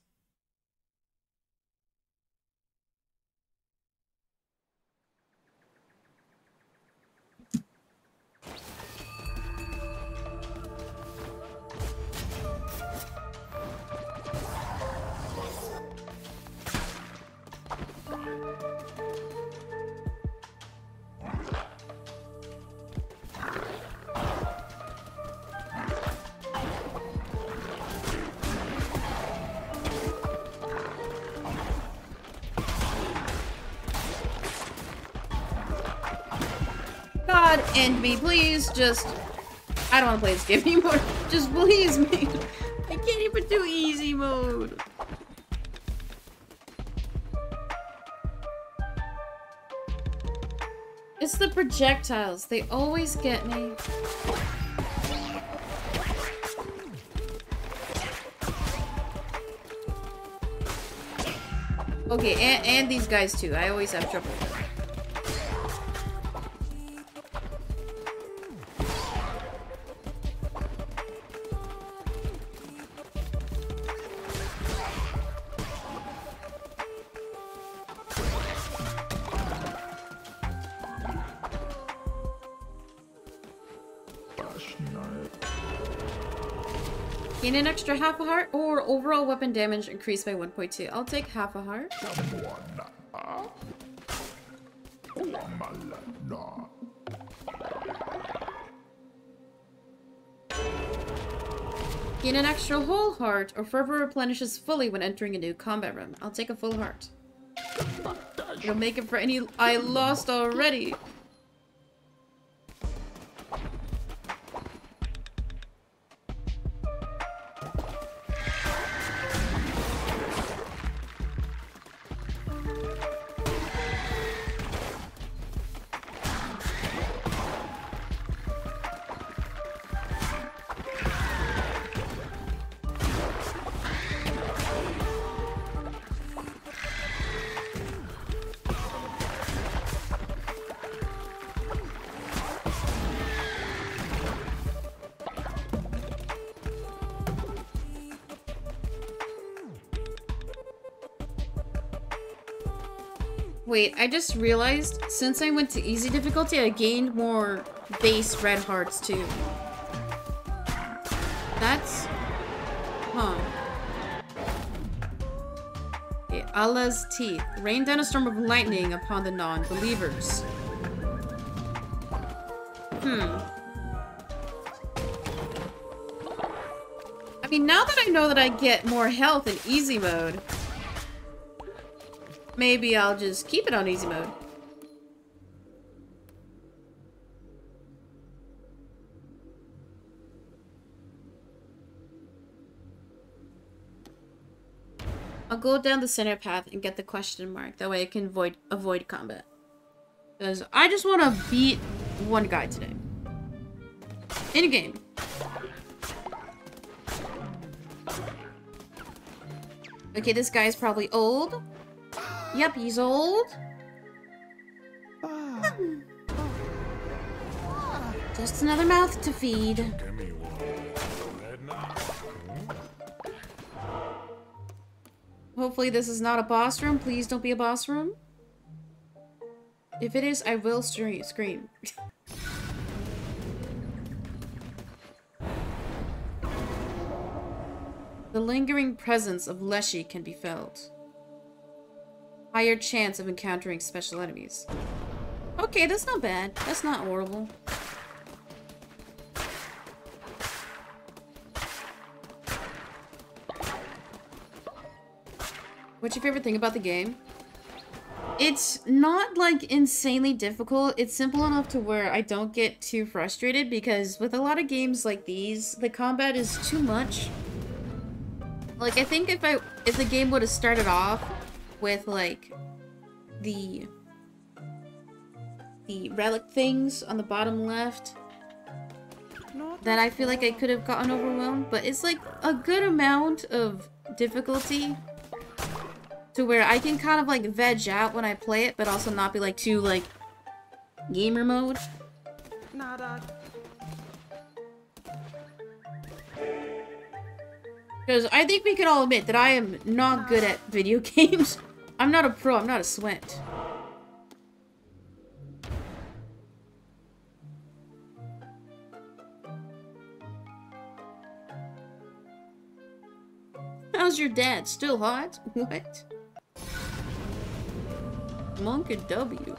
God, end me, please. Just, I don't want to play this game anymore. Just please me. I can't even do easy mode. It's the projectiles. They always get me. Okay, and, and these guys too. I always have trouble with them. Gain an extra half a heart or overall weapon damage increased by one point two. I'll take half a heart. Gain an extra whole heart or forever replenishes fully when entering a new combat room. I'll take a full heart. It'll make it for any I lost already. Wait, I just realized, since I went to easy difficulty, I gained more base red hearts, too. That's... Huh. Okay, Allah's teeth. Rain down a storm of lightning upon the non-believers. Hmm. I mean, now that I know that I get more health in easy mode, maybe I'll just keep it on easy mode. I'll go down the center path and get the question mark. That way I can avoid avoid combat. Because I just want to beat one guy today. In a game. Okay, this guy is probably old. Yep, he's old. Just another mouth to feed. Hopefully this is not a boss room. Please don't be a boss room. If it is, I will stre- scream. The lingering presence of Leshy can be felt. Higher chance of encountering special enemies. Okay, that's not bad. That's not horrible. What's your favorite thing about the game? It's not, like, insanely difficult. It's simple enough to where I don't get too frustrated, because with a lot of games like these, the combat is too much. Like, I think if I if the game would have started off with, like, the the relic things on the bottom left, then I feel like I could have gotten overwhelmed. But it's, like, a good amount of difficulty to where I can kind of, like, veg out when I play it, but also not be, like, too, like, gamer mode. Because I think we can all admit that I am not good at video games. I'm not a pro, I'm not a sweat. How's your dad? Still hot? What? Monkey W.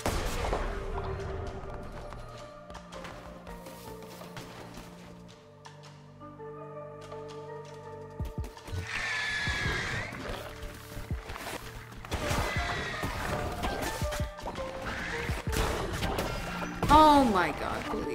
Oh my god, please.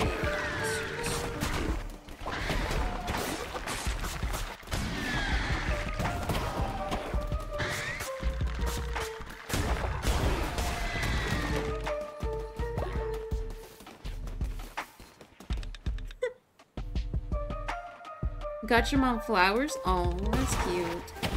Got your mom flowers? Oh, that's cute.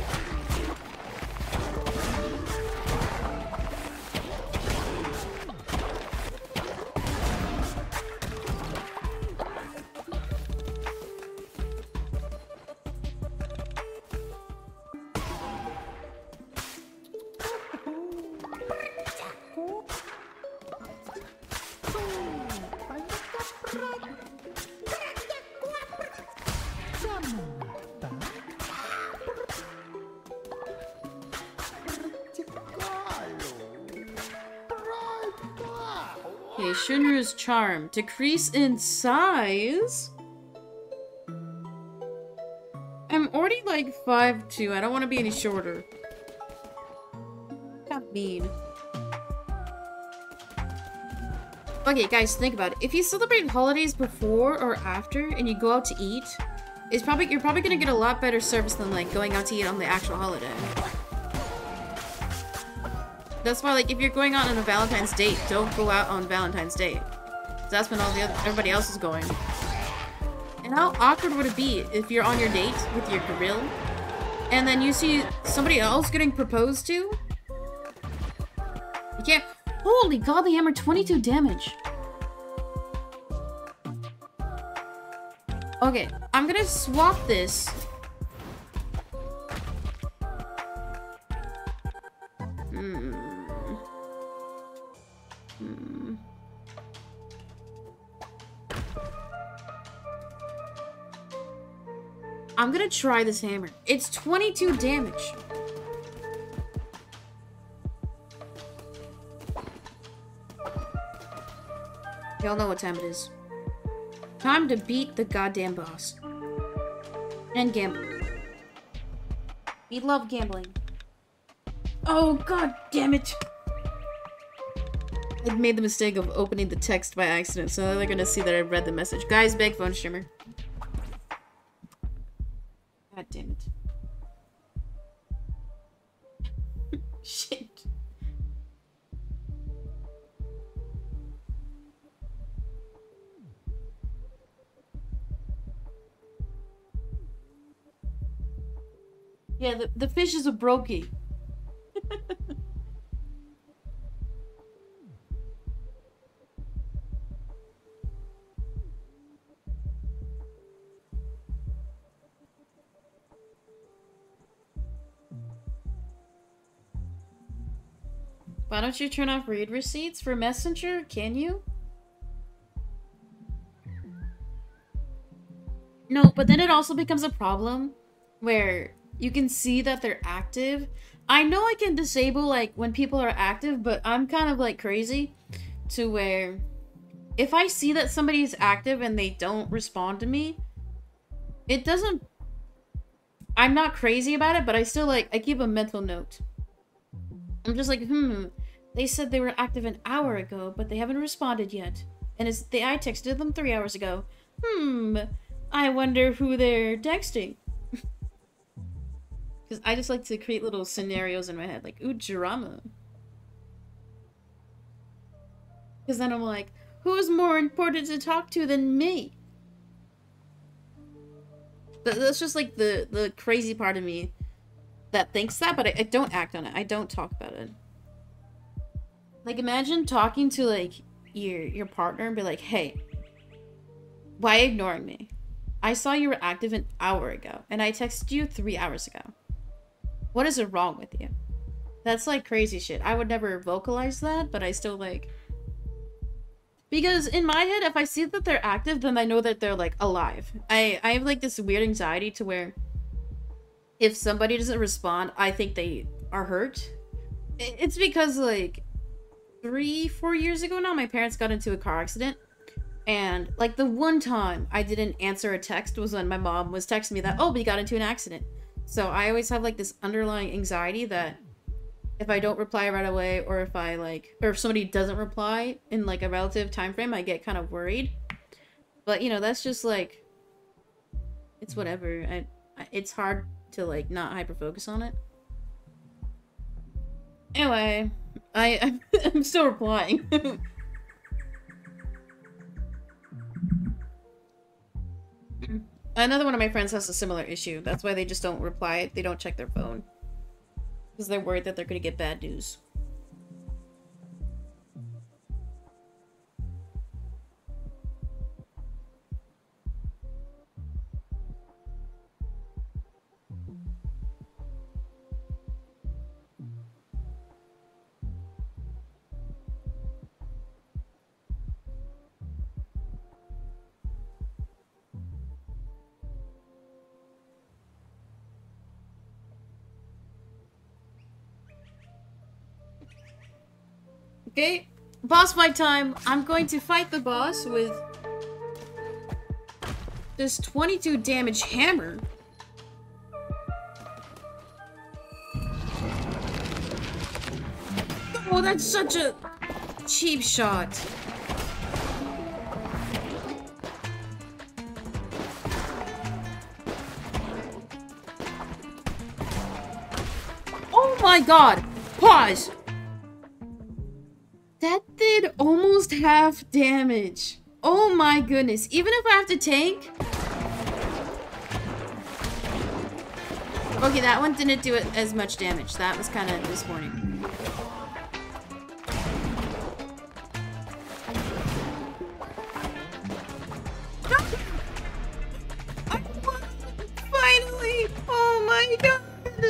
Okay, Shunru's charm. Decrease in size? I'm already like five two. I don't want to be any shorter. Kind of mean. Okay, guys, think about it. If you celebrate holidays before or after and you go out to eat, it's probably you're probably gonna get a lot better service than like going out to eat on the actual holiday. That's why, like, if you're going out on a Valentine's date, don't go out on Valentine's Day. That's when all the other, everybody else is going. And how awkward would it be if you're on your date with your grill, and then you see somebody else getting proposed to? You can't- Holy godly hammer, twenty-two damage! Okay, I'm gonna swap this. Hmm. Hmm. I'm gonna try this hammer. It's twenty-two damage. Y'all know what time it is. Time to beat the goddamn boss. And gamble. We love gambling. Oh, god damn it! I made the mistake of opening the text by accident, so they're gonna see that I read the message. Guys, beg phone streamer. God damn it. Shit. Yeah, the, the fish is a brokey. Why don't you turn off read receipts for Messenger? Can you? No, but then it also becomes a problem where you can see that they're active. I know I can disable like when people are active, but I'm kind of like crazy to where if I see that somebody is active and they don't respond to me, it doesn't... I'm not crazy about it, but I still like, I keep a mental note. I'm just like, hmm, they said they were active an hour ago, but they haven't responded yet. And it's, they, I texted them three hours ago. Hmm, I wonder who they're texting. Because I just like to create little scenarios in my head, like, ooh, drama. Because then I'm like, who's more important to talk to than me? That's just like the, the crazy part of me that thinks that, but I, I don't act on it. I don't talk about it. Like, imagine talking to, like, your, your partner and be like, hey, why are you ignoring me? I saw you were active an hour ago, and I texted you three hours ago. What is it wrong with you? That's, like, crazy shit. I would never vocalize that, but I still, like... Because in my head, if I see that they're active, then I know that they're, like, alive. I, I have, like, this weird anxiety to where if somebody doesn't respond, I think they are hurt. It's because, like, three, four years ago now, my parents got into a car accident. And, like, the one time I didn't answer a text was when my mom was texting me that, oh, we got into an accident. So I always have, like, this underlying anxiety that if I don't reply right away, or if I, like, or if somebody doesn't reply in, like, a relative time frame, I get kind of worried. But, you know, that's just, like, it's whatever. I, I it's hard to, like, not hyper-focus on it. Anyway, I, I'm, I'm still replying. Another one of my friends has a similar issue. That's why they just don't reply. They don't check their phone. Because they're worried that they're going to get bad news. Okay, boss fight time. I'm going to fight the boss with this twenty-two damage hammer. Oh, that's such a cheap shot. Oh my god! Pause! That did almost half damage. Oh my goodness. Even if I have to tank... Okay, that one didn't do it as much damage. That was kind of disappointing. Finally! Oh my god!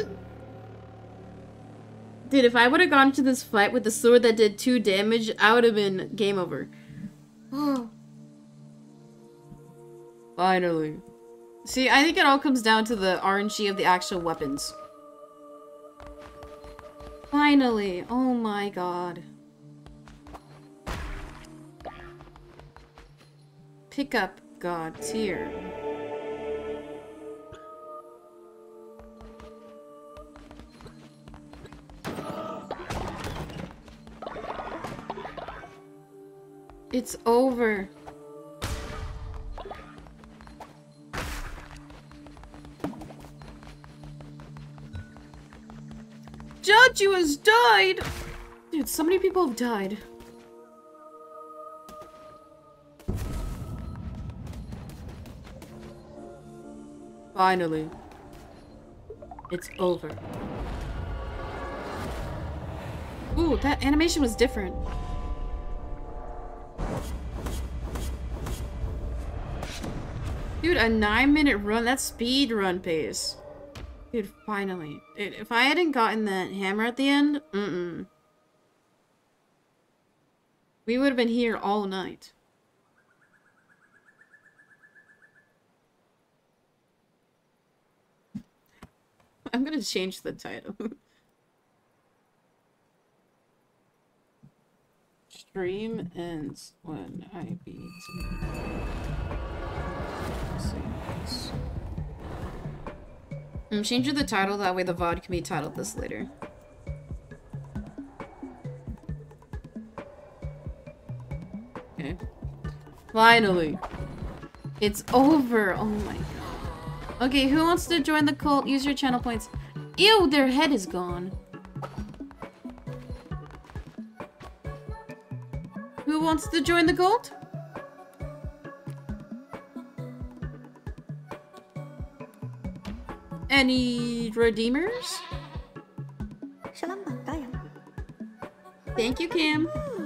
Dude, if I would have gone to this fight with the sword that did two damage, I would have been game over. Oh. Finally. See, I think it all comes down to the R N G of the actual weapons. Finally. Oh my god. Pick up God tier. It's over. Judge has died! Dude, so many people have died. Finally. It's over. Ooh, that animation was different. Dude, a nine minute run, that's speed run pace. Dude, finally. Dude, if I hadn't gotten that hammer at the end, mm-mm. We would have been here all night. I'm gonna change the title. Stream ends when I beat. I'm changing the title, that way the V O D can be titled this later. Okay. Finally! It's over! Oh my god. Okay, who wants to join the cult? Use your channel points. Ew, their head is gone. Who wants to join the cult? Any redeemers? Shalom kayo. Thank you, Kim.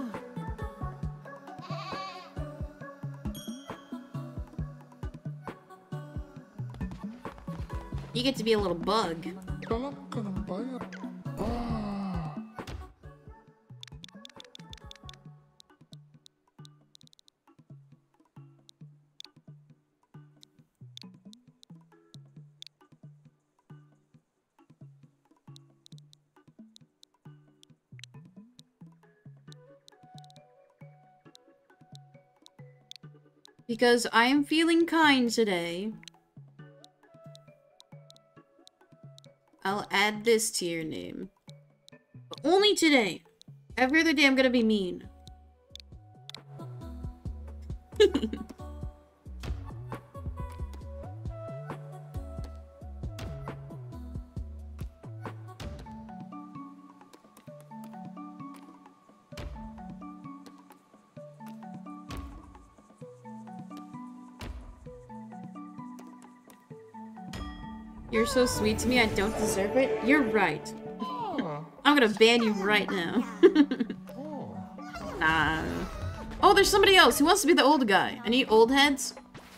You get to be a little bug. Because I am feeling kind today, I'll add this to your name. But only today. Every other day I'm gonna be mean. You're so sweet to me, I don't deserve it? You're right. I'm gonna ban you right now. Nah. Oh, there's somebody else who wants to be the old guy. Any old heads?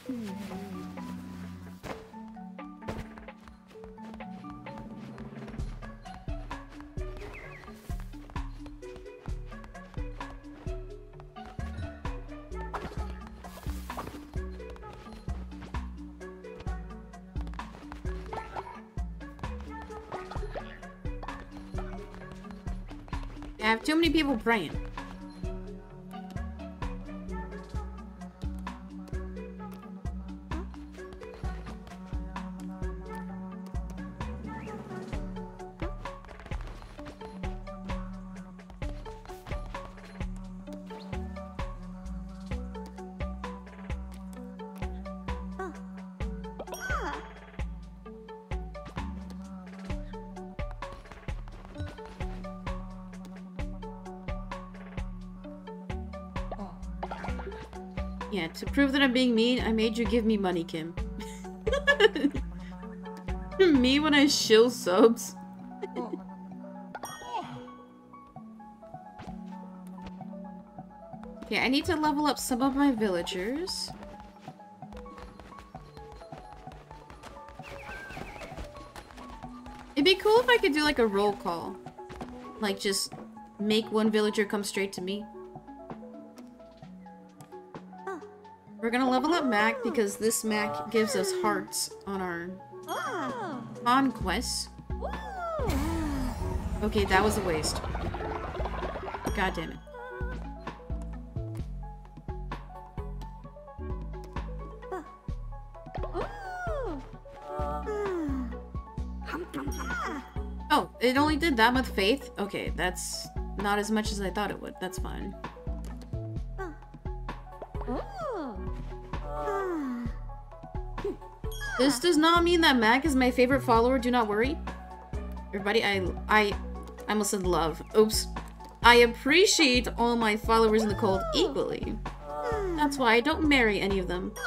I have too many people praying. Yeah, to prove that I'm being mean, I made you give me money, Kim. Me when I shill subs. Okay, I need to level up some of my villagers. It'd be cool if I could do like a roll call. Like just make one villager come straight to me. We're gonna level up Mac because this Mac gives us hearts on our conquests. Okay, that was a waste. God damn it. Oh, it only did that with faith? Okay, that's not as much as I thought it would. That's fine. This does not mean that Mac is my favorite follower, do not worry. Everybody, I, I, I almost said love. Oops. I appreciate all my followers in the cult equally. That's why I don't marry any of them.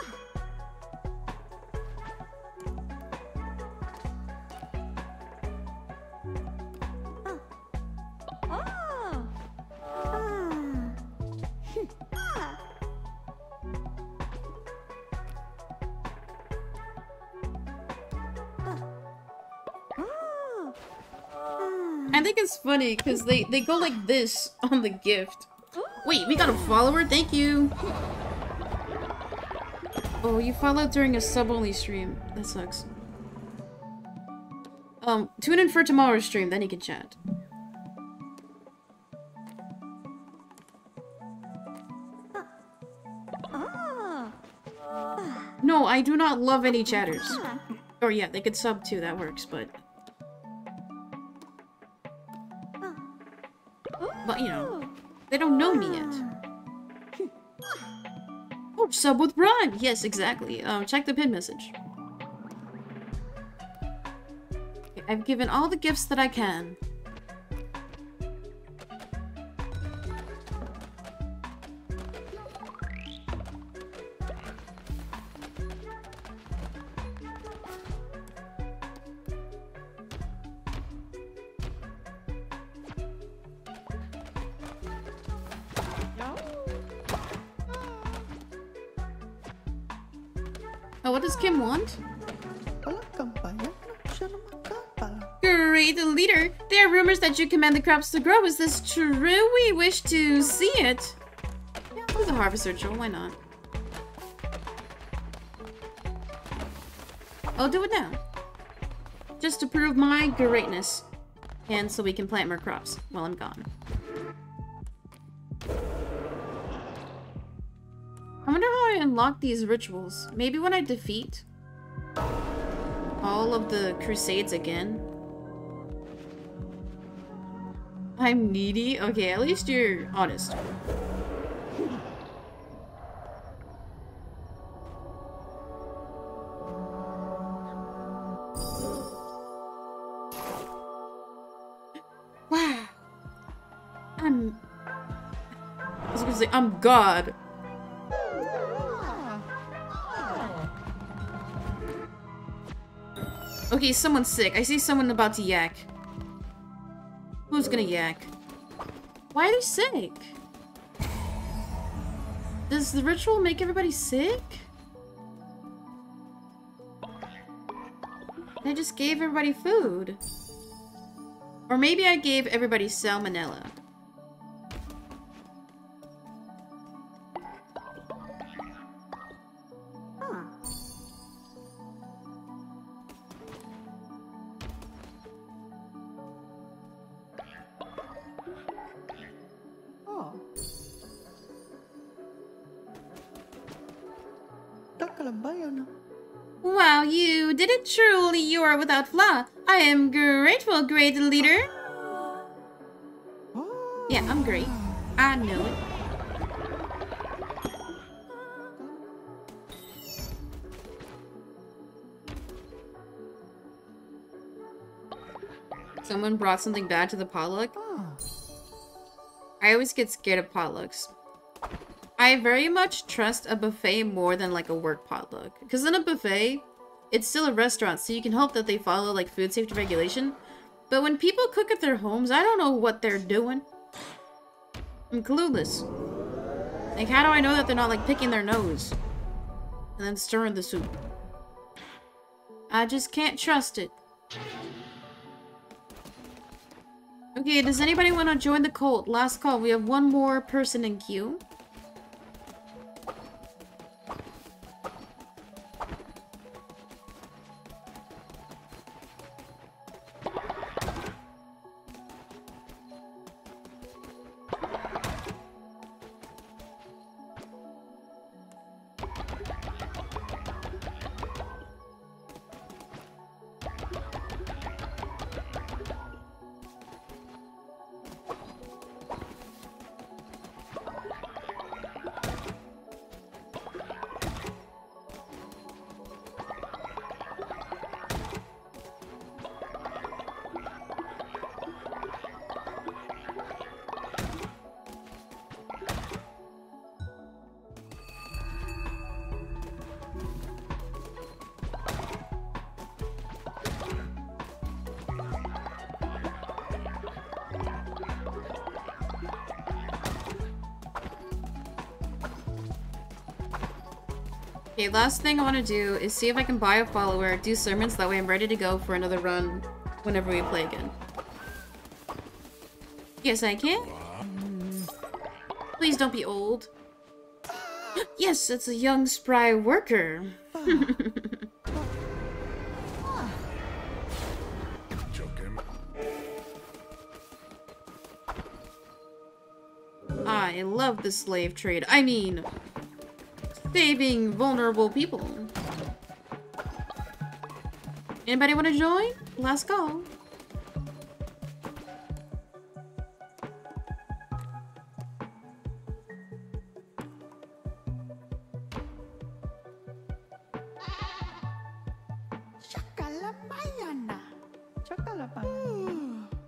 I think it's funny because they, they go like this on the gift. Wait, we got a follower? Thank you! Oh, you followed during a sub-only stream. That sucks. Um, tune in for tomorrow's stream, then you can chat. No, I do not love any chatters. Or yeah, they could sub too, that works, but... But, you know, they don't know me yet. Oh, sub with Prime! Yes, exactly. Um, check the pin message. Okay, I've given all the gifts that I can. Oh, what does Kim want? Great leader! There are rumors that you command the crops to grow. Is this true? We wish to see it. Yeah, I'll do the harvest ritual. Why not? I'll do it now. Just to prove my greatness. And so we can plant more crops while I'm gone. I wonder how I unlock these rituals. Maybe when I defeat all of the crusades again. I'm needy? Okay, at least you're honest. Wow. I'm... I was gonna say, I'm God. Okay, someone's sick. I see someone about to yak. Who's gonna yak? Why are they sick? Does the ritual make everybody sick? I just gave everybody food. Or maybe I gave everybody salmonella. Wow, you did it truly. You are without flaw. I am grateful, great leader. Yeah, I'm great. I know it. Someone brought something bad to the potluck. I always get scared of potlucks. I very much trust a buffet more than like a work potluck. Because in a buffet, it's still a restaurant, so you can hope that they follow like food safety regulation. But when people cook at their homes, I don't know what they're doing. I'm clueless. Like, how do I know that they're not like picking their nose? And then stirring the soup. I just can't trust it. Okay, does anybody want to join the cult? Last call. We have one more person in queue. Okay, last thing I want to do is see if I can buy a follower, do sermons, that way I'm ready to go for another run whenever we play again. Yes, I can. Please don't be old. Yes, it's a young, spry worker. Joking. I love the slave trade. I mean, saving vulnerable people. Anybody want to join? Last call. Chakalamayana. Chakalamayana.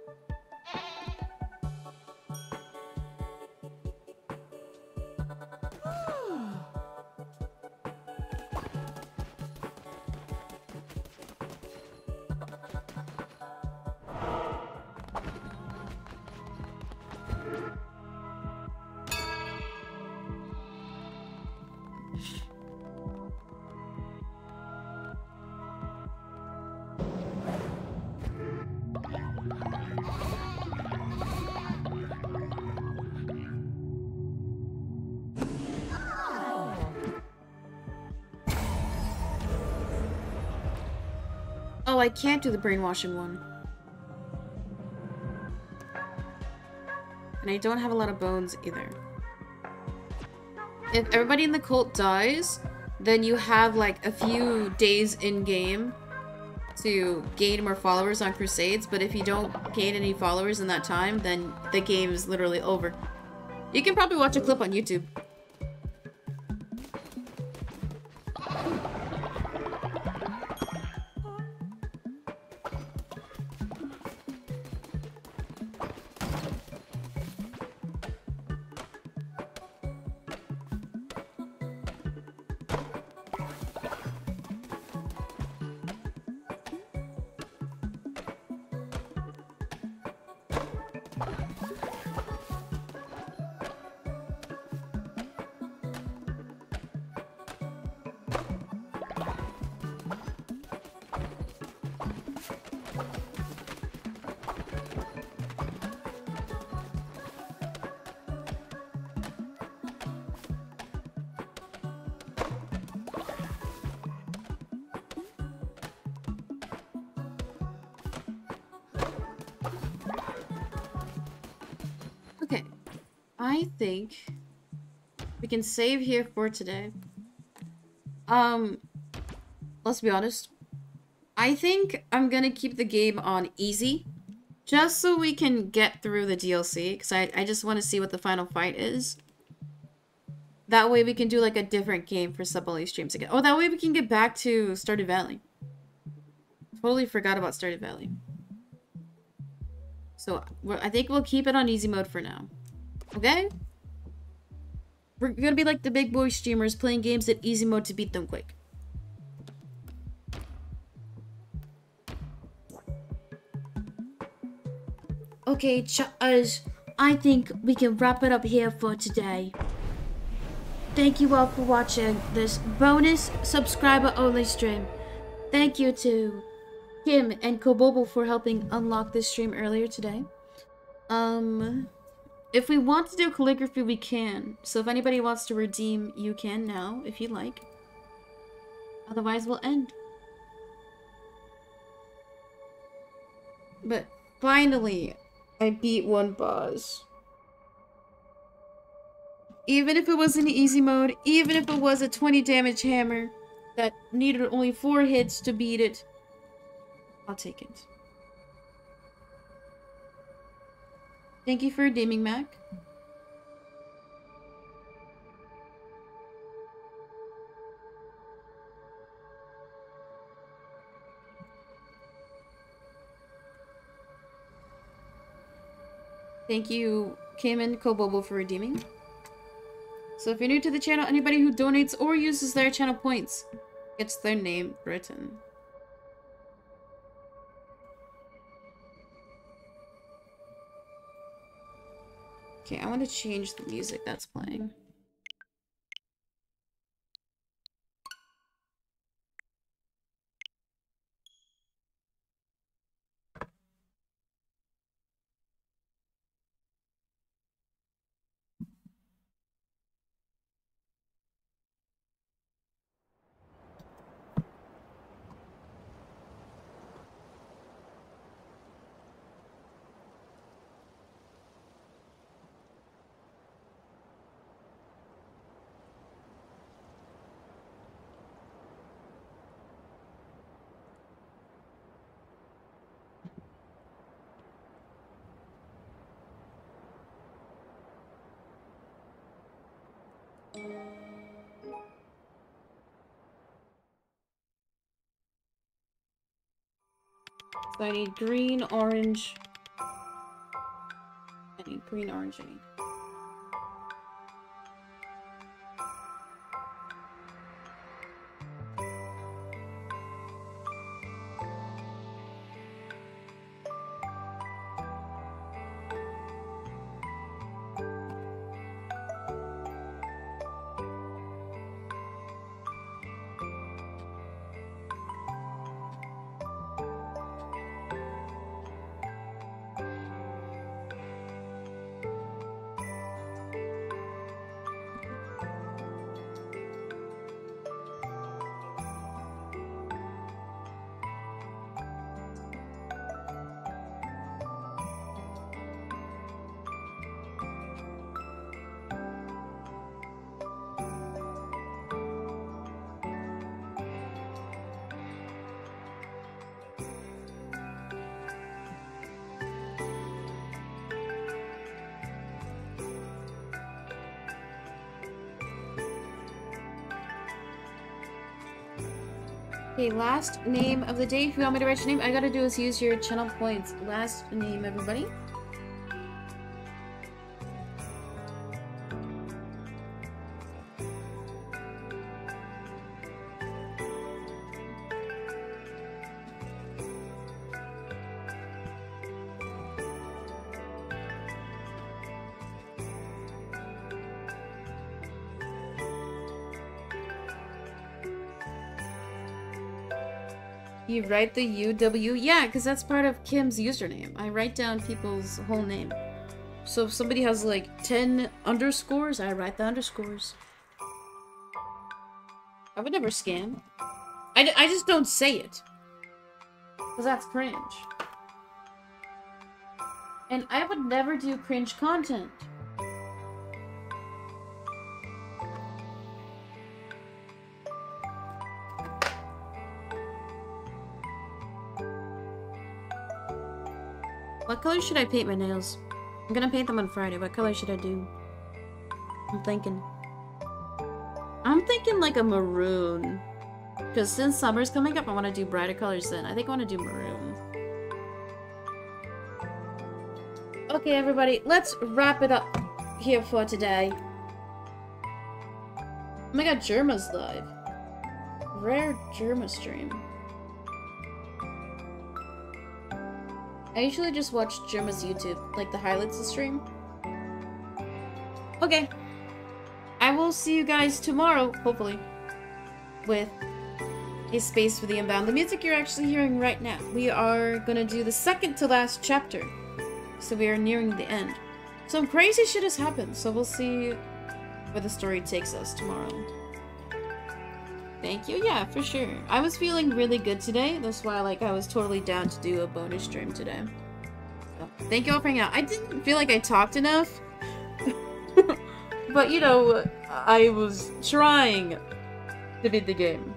Oh, I can't do the brainwashing one. And I don't have a lot of bones either. If everybody in the cult dies, then you have like a few days in-game to gain more followers on Crusades, but if you don't gain any followers in that time, then the game is literally over. You can probably watch a clip on YouTube. Okay, I think we can save here for today. Um, let's be honest. I think I'm gonna keep the game on easy, just so we can get through the D L C, because I, I just want to see what the final fight is. That way we can do like a different game for sub-only streams again. Oh, that way we can get back to Stardew Valley. Totally forgot about Stardew Valley. So, we're, I think we'll keep it on easy mode for now. Okay? We're gonna be like the big boy streamers playing games at easy mode to beat them quick. Okay, chaters. I think we can wrap it up here for today. Thank you all for watching this bonus subscriber only stream. Thank you to Kim and Kobobo for helping unlock this stream earlier today. Um, if we want to do calligraphy, we can. So if anybody wants to redeem, you can now, if you like. Otherwise, we'll end. But finally, I beat one boss. Even if it was in easy mode, even if it was a twenty damage hammer that needed only four hits to beat it, I'll take it. Thank you for redeeming, Mac. Thank you, Kim and Kobobo, for redeeming. So if you're new to the channel, anybody who donates or uses their channel points gets their name written. Okay, I want to change the music that's playing. So I need green, orange. I need green, orange, I need. Okay, last name of the day. If you want me to write your name, I gotta do is use your channel points. Last name, everybody. You write the U W? Yeah, because that's part of Kim's username. I write down people's whole name. So if somebody has like ten underscores, I write the underscores. I would never scam. I, d I just don't say it. Because that's cringe. And I would never do cringe content. What color should I paint my nails? I'm gonna paint them on Friday. What color should I do? I'm thinking. I'm thinking like a maroon. Because since summer's coming up, I want to do brighter colors then. I think I want to do maroon. Okay, everybody. Let's wrap it up here for today. Oh my god, Germa's live. Rare Germa stream. I usually just watch Germa's YouTube, like the highlights of the stream. Okay. I will see you guys tomorrow, hopefully, with a space for the Unbound. The music you're actually hearing right now. We are gonna do the second to last chapter. So we are nearing the end. Some crazy shit has happened, so we'll see where the story takes us tomorrow. Thank you. Yeah, for sure. I was feeling really good today. That's why, like, I was totally down to do a bonus stream today. So, thank you all for hanging out. I didn't feel like I talked enough. But, you know, I was trying to beat the game.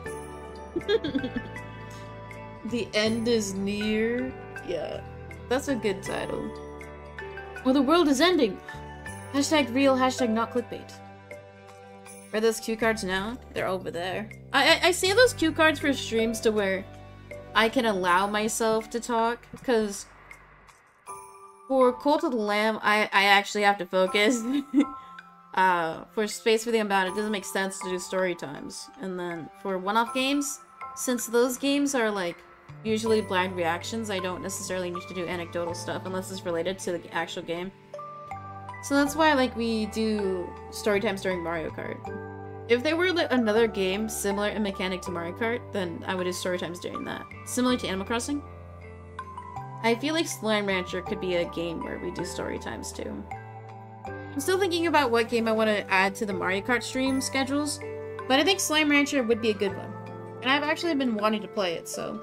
The end is near. Yeah, that's a good title. Well, the world is ending. Hashtag real, hashtag not clickbait. Are those cue cards now? They're over there. I, I I say those cue cards for streams to where I can allow myself to talk, because for Cult of the Lamb, I, I actually have to focus. uh, for Space for the Unbound, it doesn't make sense to do story times. And then for one-off games, since those games are like usually blind reactions, I don't necessarily need to do anecdotal stuff unless it's related to the actual game. So that's why, like, we do story times during Mario Kart. If there were like, another game similar in mechanic to Mario Kart, then I would do story times during that. Similar to Animal Crossing. I feel like Slime Rancher could be a game where we do story times too. I'm still thinking about what game I want to add to the Mario Kart stream schedules, but I think Slime Rancher would be a good one. And I've actually been wanting to play it, so...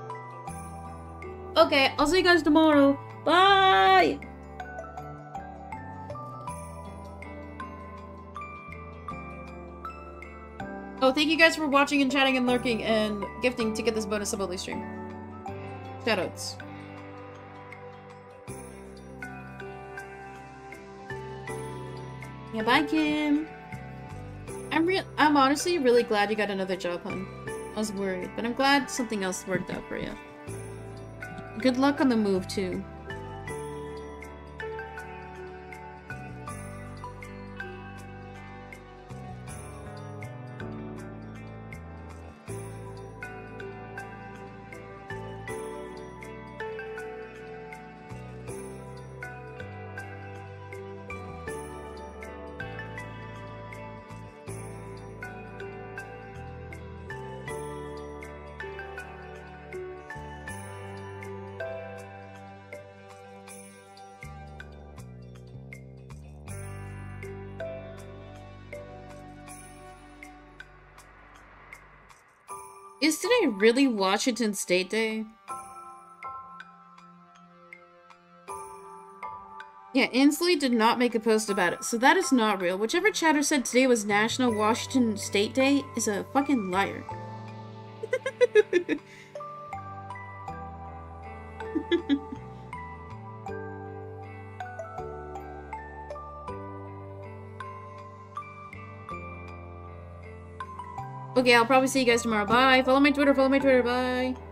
Okay, I'll see you guys tomorrow. Bye! Oh, thank you guys for watching and chatting and lurking and gifting to get this bonus sub only stream. Shoutouts. Yeah, bye, Kim. I'm real. I'm honestly really glad you got another job, hun. I was worried, but I'm glad something else worked out for you. Good luck on the move, too. Is today really Washington State Day? Yeah, Inslee did not make a post about it, so that is not real. Whichever chatter said today was National Washington State Day is a fucking liar. Okay, I'll probably see you guys tomorrow. Bye. Follow my Twitter, follow my Twitter. Bye.